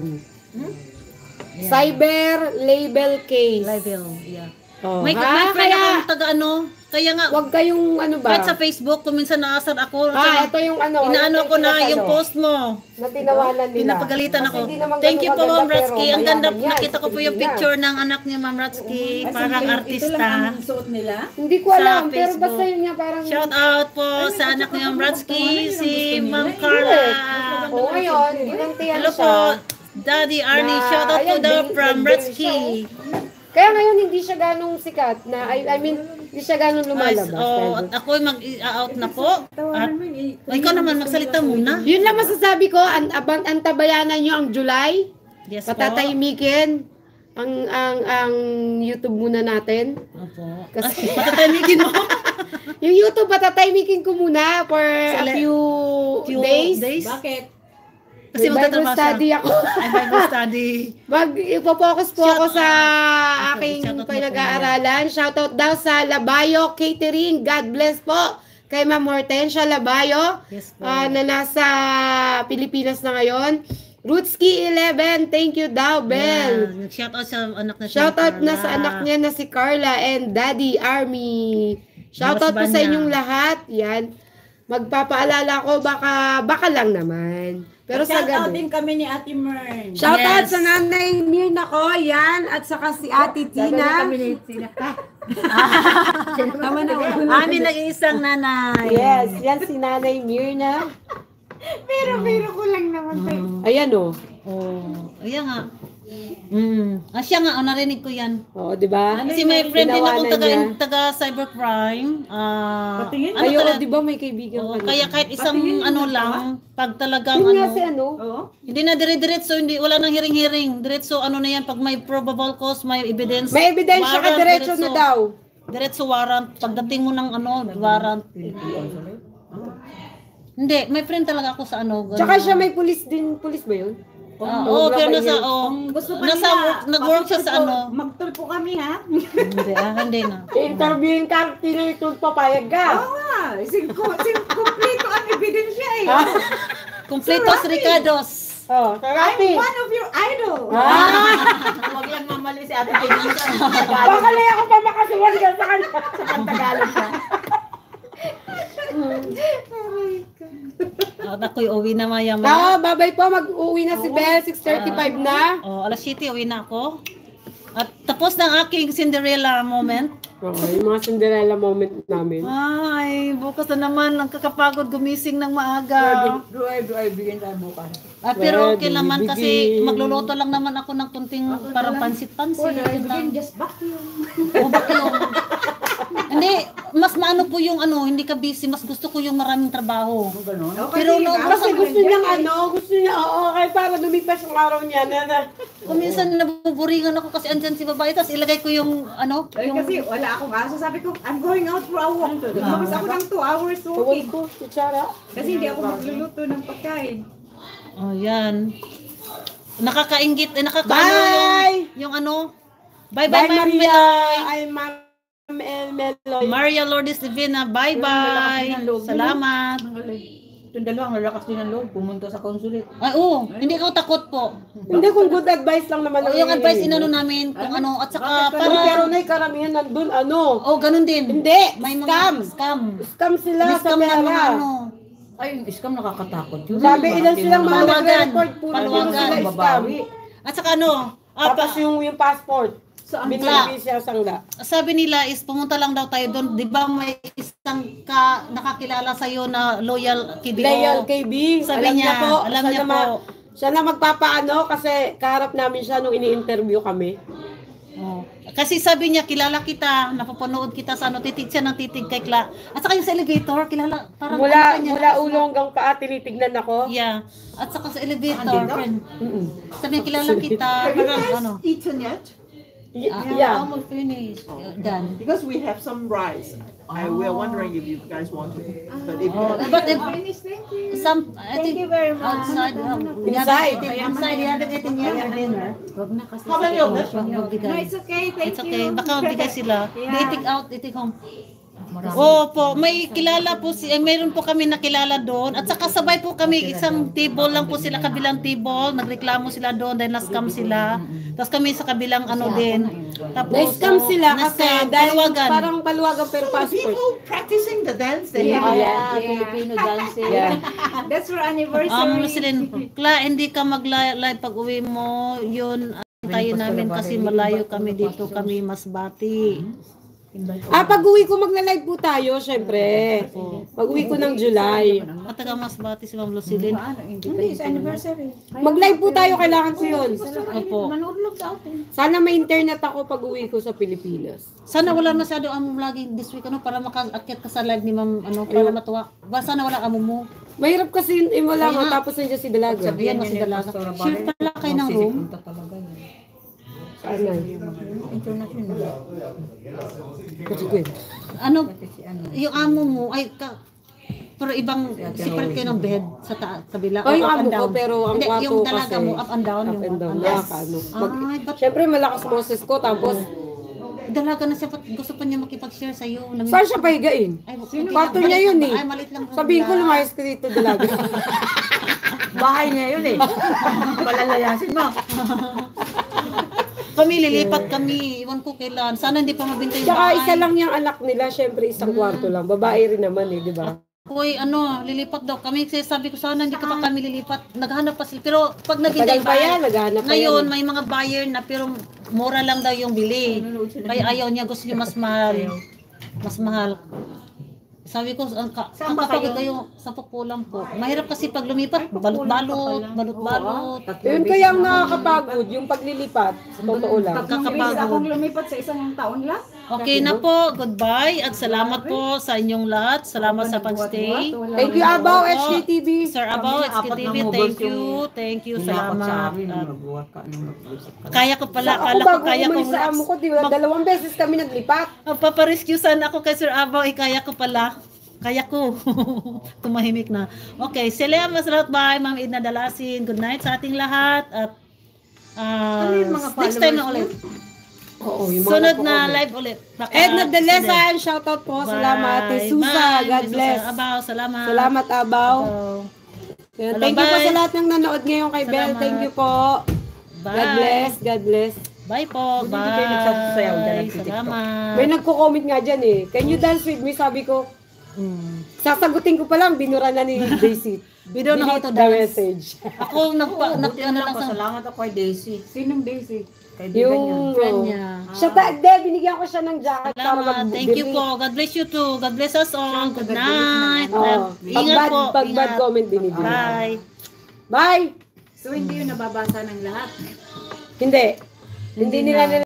Cyber label case. Level, yeah. Oh, May, ha? may friend Kaya, akong taga ano, kaya nga, wag kayong ano ba? kahit sa Facebook, kung minsan naasar ako, Ah, ito yung ano. inaano ito ko na pinapalo. yung post mo. Na tinawanan nila. Pinapagalitan Kasi ako. hindi naman Thank ganun you po kaganda, Ma'am Ratsky. pero Ang ganda, mayaman yan nakita sa ko po yung Pilipinas. picture ng anak ni Ma'am Ratsky. Parang Ito artista. lang ang suot nila. Hindi ko Sa alam, pero Facebook. basta yun nga parang... Shout out po sa anak ni Ma'am Ratsky, si Ma'am Carla. Oo, ngayon, ginantihan Hello siya. po, Daddy Arnie. Na- Shout out po ayan, daw bail- from nag-bail siya, Ratsky. Kaya ngayon hindi siya ganong sikat na, I, I mean, hindi siya ganong lumalabas. Oh, at Pero- ako mag-out na po. At, oh, ikaw naman, magsalita muna. Yun lang masasabi ko, an abang antabayanan nyo ang July, Yes po. patatahimikin ang ang ang YouTube muna natin. Opo. Kasi Patatamikin mo. yung YouTube patatahimikin ko muna for a Sali- few, Few days. days. Bakit? May Kasi Bible magtatrabaho study siya. ako. Ay, Bible study. Mag ipo-focus po ako sa Okay, aking shoutout mo pinag-aaralan. Shoutout daw sa Labayo Catering. God bless po kay Ma'am Hortensia Labayo Yes po. ah, na nasa Pilipinas na ngayon. Rootski eleven, thank you daw, Bel. Yeah, shout out sa anak na siya. Shoutout na Carla. sa anak niya na si Carla and Daddy Army. Shoutout po Boss sa Banya. inyong lahat. Yan. Magpapaalala ko, baka, baka lang naman. Pero sa Shout out gabi. din kami ni Ate Mern. Shout out Yes. sa nanay Mirna ko, yan, at saka si Ate Tina. Tama na. Amin nag-iisang nanay. Yes, yan si nanay Mirna. Pero, pero ko lang naman. Ayan o. Oh, ayan nga. Mm. Ah, siya nga, oh, narinig ko yan. Oo, di ba? Kasi may friend din akong taga, Tinawanan niya. taga cybercrime. Ah, Patingin. ano Ay, oo, talaga- di ba may kaibigan Oo, ka na? kaya kahit isang ano lang, pag talagang Yun nga ano, si ano. Oo. hindi na dire-diretso, hindi, wala nang hiring-hiring. Diretso, ano na yan, pag may probable cause, may evidence. May ebidensya ka, warrant, diretso na daw. Diretso warrant. Pagdating mo ng ano, warrant. Hindi, may friend talaga ako sa ano. ganun. Tsaka siya may pulis din. Pulis ba yun? Ah, Oo, pero nasa, oh, Kung gusto pa nasa nila, work, nag-work siya sa ano. Magtul po kami ha. Hindi, ah, hindi na. I-interviewin ka, tinitulog papayag ka. Oo nga. Sing, sing, kompleto ang ebidensya eh. Completos Ricardos. Oh, I'm karati. one of your idol. Huwag lang mamali si Ate Pinita. Baka na ako pa makasuwal ka sa kanya. Sa Tagalog siya. At ako'y uwi na maya maya. Ah, babay po. Mag-uwi na si Belle. six thirty-five na. Oh, alas siyete, uwi na ako. At tapos ng aking Cinderella moment. Oo, yung mga Cinderella moment namin. Ay, bukas na naman, ang kakapagod gumising ng maaga. Drive, drive, bigyan tayo bukas. Ah, pero okay Ready, naman kasi begin. magluluto lang naman ako ng kunting parang pansit-pansit. yun lang. just back yun. O, bakit yun? Hindi, mas maano po yung ano, hindi ka busy, mas gusto ko yung maraming trabaho. Pero no, Kasi gusto niyang ano, gusto niya, oo, kaya para lumipas yung araw niya na na. kung minsan nabuburingan ako kasi andyan si babae, tapos ilagay ko yung ano, Eh, yung kasi wala akong aso. Sabi ko, I'm going out for a walk. Lumabas ako ng two hours Tawag walking. ko, kutsara. Kasi hindi ako magluluto ng pagkain. oh, yan. Nakakaingit, eh, nakakaano Bye! yung, yung ano. Bye bye, Bye, Ma'am Maria. Meloy. Ay, Ma'am El Meloy. Maria Lourdes Divina, bye bye. Salamat. Itong dalawang lalakas din ang loob, pumunta sa consulate. Ay, oo, hindi ako takot po. Hindi, kung good advice lang naman. O, yung advice inano namin kung ano, at saka Pero, pero para, na karamihan nandun, ano. oh, ganun din. Hindi, May scam. mga scam. Scam sila sa Scam ng mga pera. ano. Ay, yung scam nakakatakot yun. Sabi, ilan silang mga Paluwagan. nagre-report, puro Paluwagan. sila scammy. At saka ano, ah, Tapos pa- yung, yung passport, Saan binibigay siya sangla. sabi nila is pumunta lang daw tayo doon. Di ba may isang ka, nakakilala sa'yo na loyal K B O? Loyal K B, Sabi alam niya, niya po, alam siya niya na ma- po. Siya na magpapaano kasi kaharap namin siya nung ini-interview kami. Oh. Kasi sabi niya, kilala kita, napapanood kita sa ano, titig siya ng titig kay Kla. At saka yung sa elevator, kilala, parang Mula ano kanya, mula ulo hanggang paa, tinitignan ako. Yeah. At saka sa elevator, friend. Mm-mm. Sabi niya, kilala kita, Have you parang guys ano. eaten yet? Y- Ah, yeah. almost finished. Done. Because we have some rice. I we are wondering if you guys want to eat. But if Oh, but if Finish, thank you. some, I think, you very much. outside, um, we Inside. haven't eaten- inside, you haven't eaten yet your dinner. Wag na kasi. how many of them? Huwag No, magbigay. it's okay, thank It's okay. you. Baka magbigay sila. Yeah. They take out, they take home. Oo po, may kilala po si, eh, mayroon po kami nakilala doon. At saka sabay po kami, isang table lang po sila, kabilang table. Nagreklamo sila doon dahil na-scam sila. Tapos kami sa kabilang ano din. Tapos, Na-scam sila na- kasi na-scam, dahil paluwagan. parang paluwagan pero passport. People practicing the dance they Yeah, have. yeah, Filipino dancing. Yeah. That's for anniversary. Um, Roslyn, Kla, hindi ka mag-live pag uwi mo. Yun, tayo namin kasi malayo kami dito, kami Masbati. Ah, pag uwi ko magla-live po tayo, syempre. Pag uwi ko ng July. Mataga Masbati si Ma'am Roslyn. Ano, hindi Hindi, it's anniversary. Mag-live po tayo, kailangan ko yun. Opo. Manulog sa atin. Sana may internet ako pag uwi ko sa Pilipinas. Sana wala masyado ang laging this week ano para makaakyat ka sa live ni Ma'am ano para matuwa. Ba sana wala amo mo. Mahirap kasi yun, eh, wala nga, tapos nandiyan si Dalaga. Sabihan mo si Dalaga. Share pala kayo ng room. Punta talaga yun. Saan na? International. Sige. Ano Si ano. yung amo mo ay ka, pero ibang separate kayo ng bed sa ta kabila Oh, o yung up and amo ko, down. pero ang Hindi, kwarto yung dalaga kasi, mo up and down Up yung and down, ano. nakakaano. Mag, Ay, ba't Siyempre, malakas boses ko, tapos, dalaga na siya, ba't gusto pa niya makipag-share sa iyo? saan siya pahigain? Ay, Kwarto niya yun eh. Ay, malit lang. Sabihin ko, lumayas ka dito, Dalaga. Bahay niya yun eh. Palalayasin mo. Kami lilipat kami. Iwan ko kailan. Sana hindi pa mabinta yung Tsaka bahay. isa lang yung anak nila, syempre isang kwarto lang. Babae rin naman eh, di ba? Hoy, ano, lilipat daw kami. Kasi sabi ko sana hindi ka pa kami lilipat. Naghanap pa sila. Pero pag nabinta Tagal yung pa bahay, yan, naghahanap pa ngayon yan. may mga buyer na pero mura lang daw yung bili. Kaya ayaw niya, gusto niya mas mahal. Mas mahal. Sabi ko, ang ka, ang kapag kayo sa Pupulang po. Mahirap kasi pag lumipat, balot-balot, balot-balot. Yun kaya ang nakakapagod, yung paglilipat. Sa totoo lang. Kakapagod. Akong lumipat sa isang taon lang. Okay na po, goodbye at salamat po sa inyong lahat. Salamat sa pagstay. Thank you, Abaw, H D T V. Sir Abaw, H K T V, thank you. Thank you, salamat. At kaya ko pala, Ako kala ko bago kaya ko. umalis sa amo ko, di ba? Dalawang beses kami naglipat. Paparescue sana ako kay Sir Abaw, eh, kaya ko pala. Kaya ko. Tumahimik na. Okay, salamat sa lahat. Bye, Ma'am Edna Dalasin. Good night sa ating lahat. At uh, next time na ulit. Oo, yung mga Sunod nagko-comment. na live ulit. Baka Edna susunod. Delesan, shoutout po. Salamat. Bye. Susa, Bye. God Susa, bless. Abaw, salamat. Salamat, Abaw. So, Yan, Hello, thank you po bye. sa lahat ng nanood ngayon kay Bel. Salamat. Thank you po. bye. God bless, God bless. Bye po. Buti Bye. hindi kayo nagsasayaw dyan, nagtitiktok. Salamat. May nagko-comment nga dyan eh. Can you dance with me? Sabi ko, Mm. sasagutin ko pa lang, binura na ni Daisy. We don't know how to Delete the dance. message. Ako nagpa, nag, Buti ano na lang lang, sa pasalamat ako kay Daisy. Sinong Daisy? Kaibigan niya. Yung, friend oh. niya. Siya ta, de, binigyan ko siya ng jacket para Salamat. mag Thank you po. God bless you too. God bless us all. Good night. Oh, pag Ingat bad, po. pag bad Ingat. comment binibigyan. Bye. Bye! So hindi yun nababasa ng lahat. Hindi. Hindi nila nila